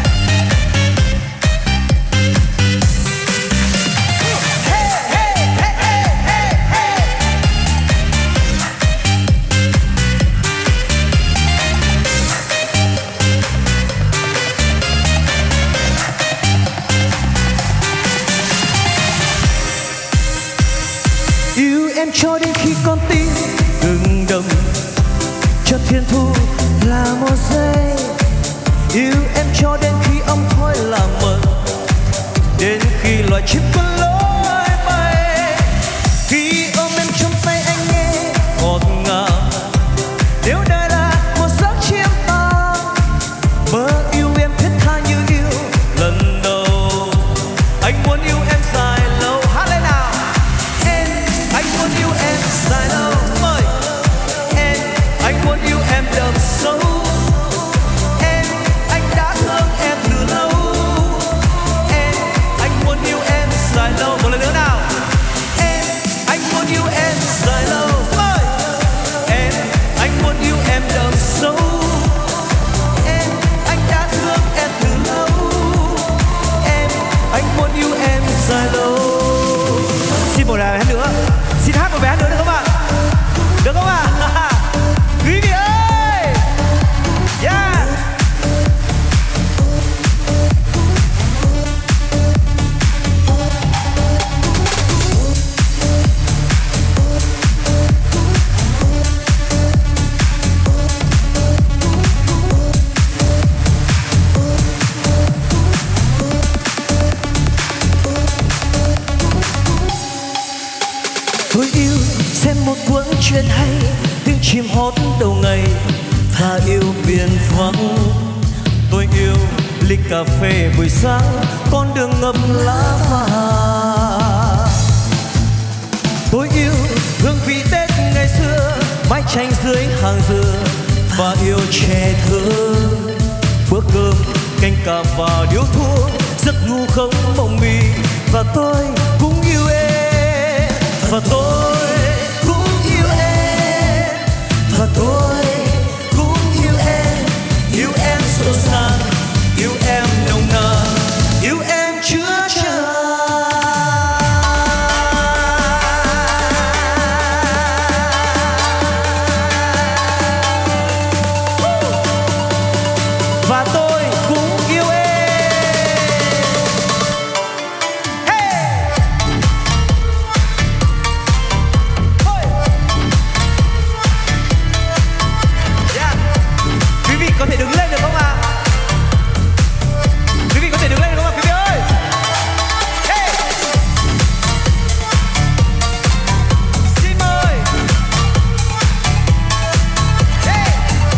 Speaker 1: Em cho đến khi con tim ngừng đập, cho thiên thu là một giây. Yêu em cho đến khi âm thôi là mờ, đến khi loài chim có lối bay. Khi ôm em trong tay anh nghe ngọt ngào, nếu đây là một giấc chiêm bao, mơ yêu em thiết tha như yêu lần đầu. Anh muốn yêu em dài lâu, hát lên nào. Anh muốn yêu em dài lâu, mời em. Anh muốn yêu em đậm sâu. Em, anh đã thương em từ lâu. Em, anh muốn yêu em dài lâu. Một lần nữa nào. Em, anh muốn yêu em dài lâu, mời em. Anh muốn yêu em đậm sâu. Em, anh đã thương em từ lâu. Em, anh muốn yêu em dài lâu. Xin một lần nữa. Xin hát một bài hát nữa được không ạ? Được không ạ? Quý vị ơi! Yeah! Tôi yêu xem một cuốn truyện hay, tiếng chim hót đầu ngày và yêu biển vắng. Tôi yêu ly cà phê buổi sáng, con đường ngập lá vàng. Tôi yêu hương vị Tết ngày xưa, mái tranh dưới hàng dừa và yêu trẻ thơ. Bữa cơm canh cà và điếu thuốc, giấc ngủ không mộng mị. Và tôi cũng yêu em, và tôi cũng yêu em, và tôi cũng yêu em. Yêu em sâu sắc, yêu em nồng nàn, yêu em chứa chan. Và tôi cũng yêu em. Hey! Yeah. Quý vị có thể đứng lên được không ạ? Quý vị có thể đứng lên được không ạ quý vị ơi? Hey! Xin mời. Hey!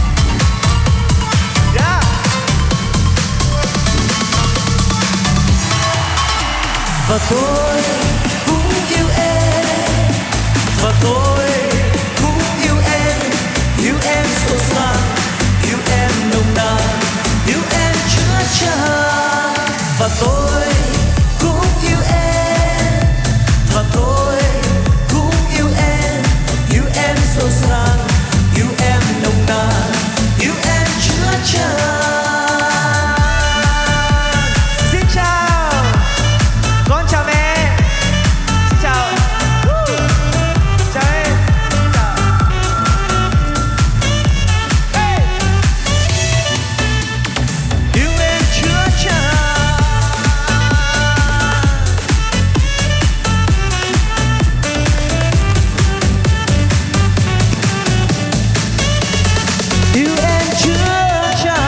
Speaker 1: Yeah. Và tôi cũng yêu em, và tôi cũng yêu em. Yêu em sâu sắc, yêu em nồng nàn, yêu em chứa chan. Và tôi cũng yêu em, và tôi cũng yêu em. Yêu em sâu sắc, yêu em nồng nàn, yêu em chứa chan. Xin chào, con chào mẹ. Xin chào. Woo. Chào em. Xin chào. Hey. Yêu em chứa chan. Yêu em chứa chan.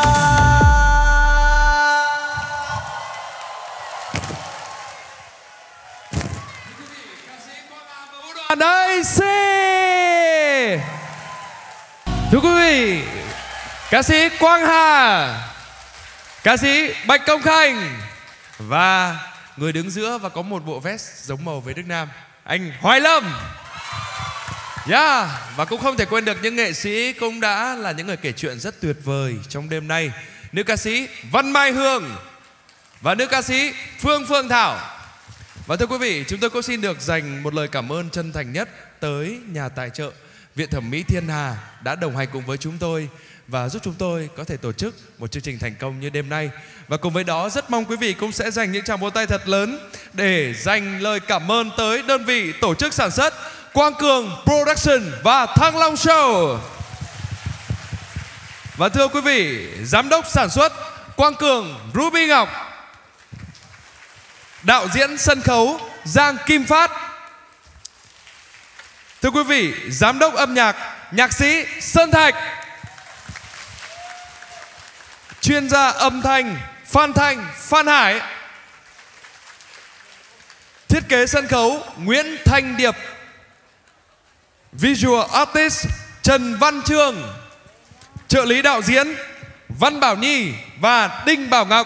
Speaker 6: Đoàn a xê. Thưa quý vị, ca sĩ Quang Hà, ca sĩ Bạch Công Khanh và người đứng giữa và có một bộ vest giống màu với Đức Nam, anh Hoài Lâm. Yeah, và cũng không thể quên được những nghệ sĩ cũng đã là những người kể chuyện rất tuyệt vời trong đêm nay. Nữ ca sĩ Vân Mai Hương và nữ ca sĩ Phương Phương Thảo. Và thưa quý vị, chúng tôi cũng xin được dành một lời cảm ơn chân thành nhất tới nhà tài trợ Viện Thẩm mỹ Thiên Hà đã đồng hành cùng với chúng tôi và giúp chúng tôi có thể tổ chức một chương trình thành công như đêm nay. Và cùng với đó rất mong quý vị cũng sẽ dành những tràng vỗ tay thật lớn để dành lời cảm ơn tới đơn vị tổ chức sản xuất Quang Cường Production và Thăng Long Show. Và thưa quý vị, giám đốc sản xuất Quang Cường Ruby Ngọc, đạo diễn sân khấu Giang Kim Phát. Thưa quý vị, giám đốc âm nhạc nhạc sĩ Sơn Thạch, chuyên gia âm thanh Phan Thanh, Phan Hải, thiết kế sân khấu Nguyễn Thanh Điệp, visual artist Trần Văn Trương, trợ lý đạo diễn Văn Bảo Nhi và Đinh Bảo Ngọc.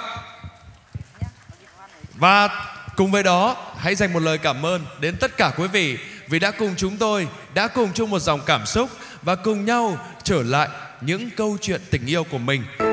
Speaker 6: Và cùng với đó, hãy dành một lời cảm ơn đến tất cả quý vị vì đã cùng chúng tôi, đã cùng chung một dòng cảm xúc và cùng nhau trở lại những câu chuyện tình yêu của mình.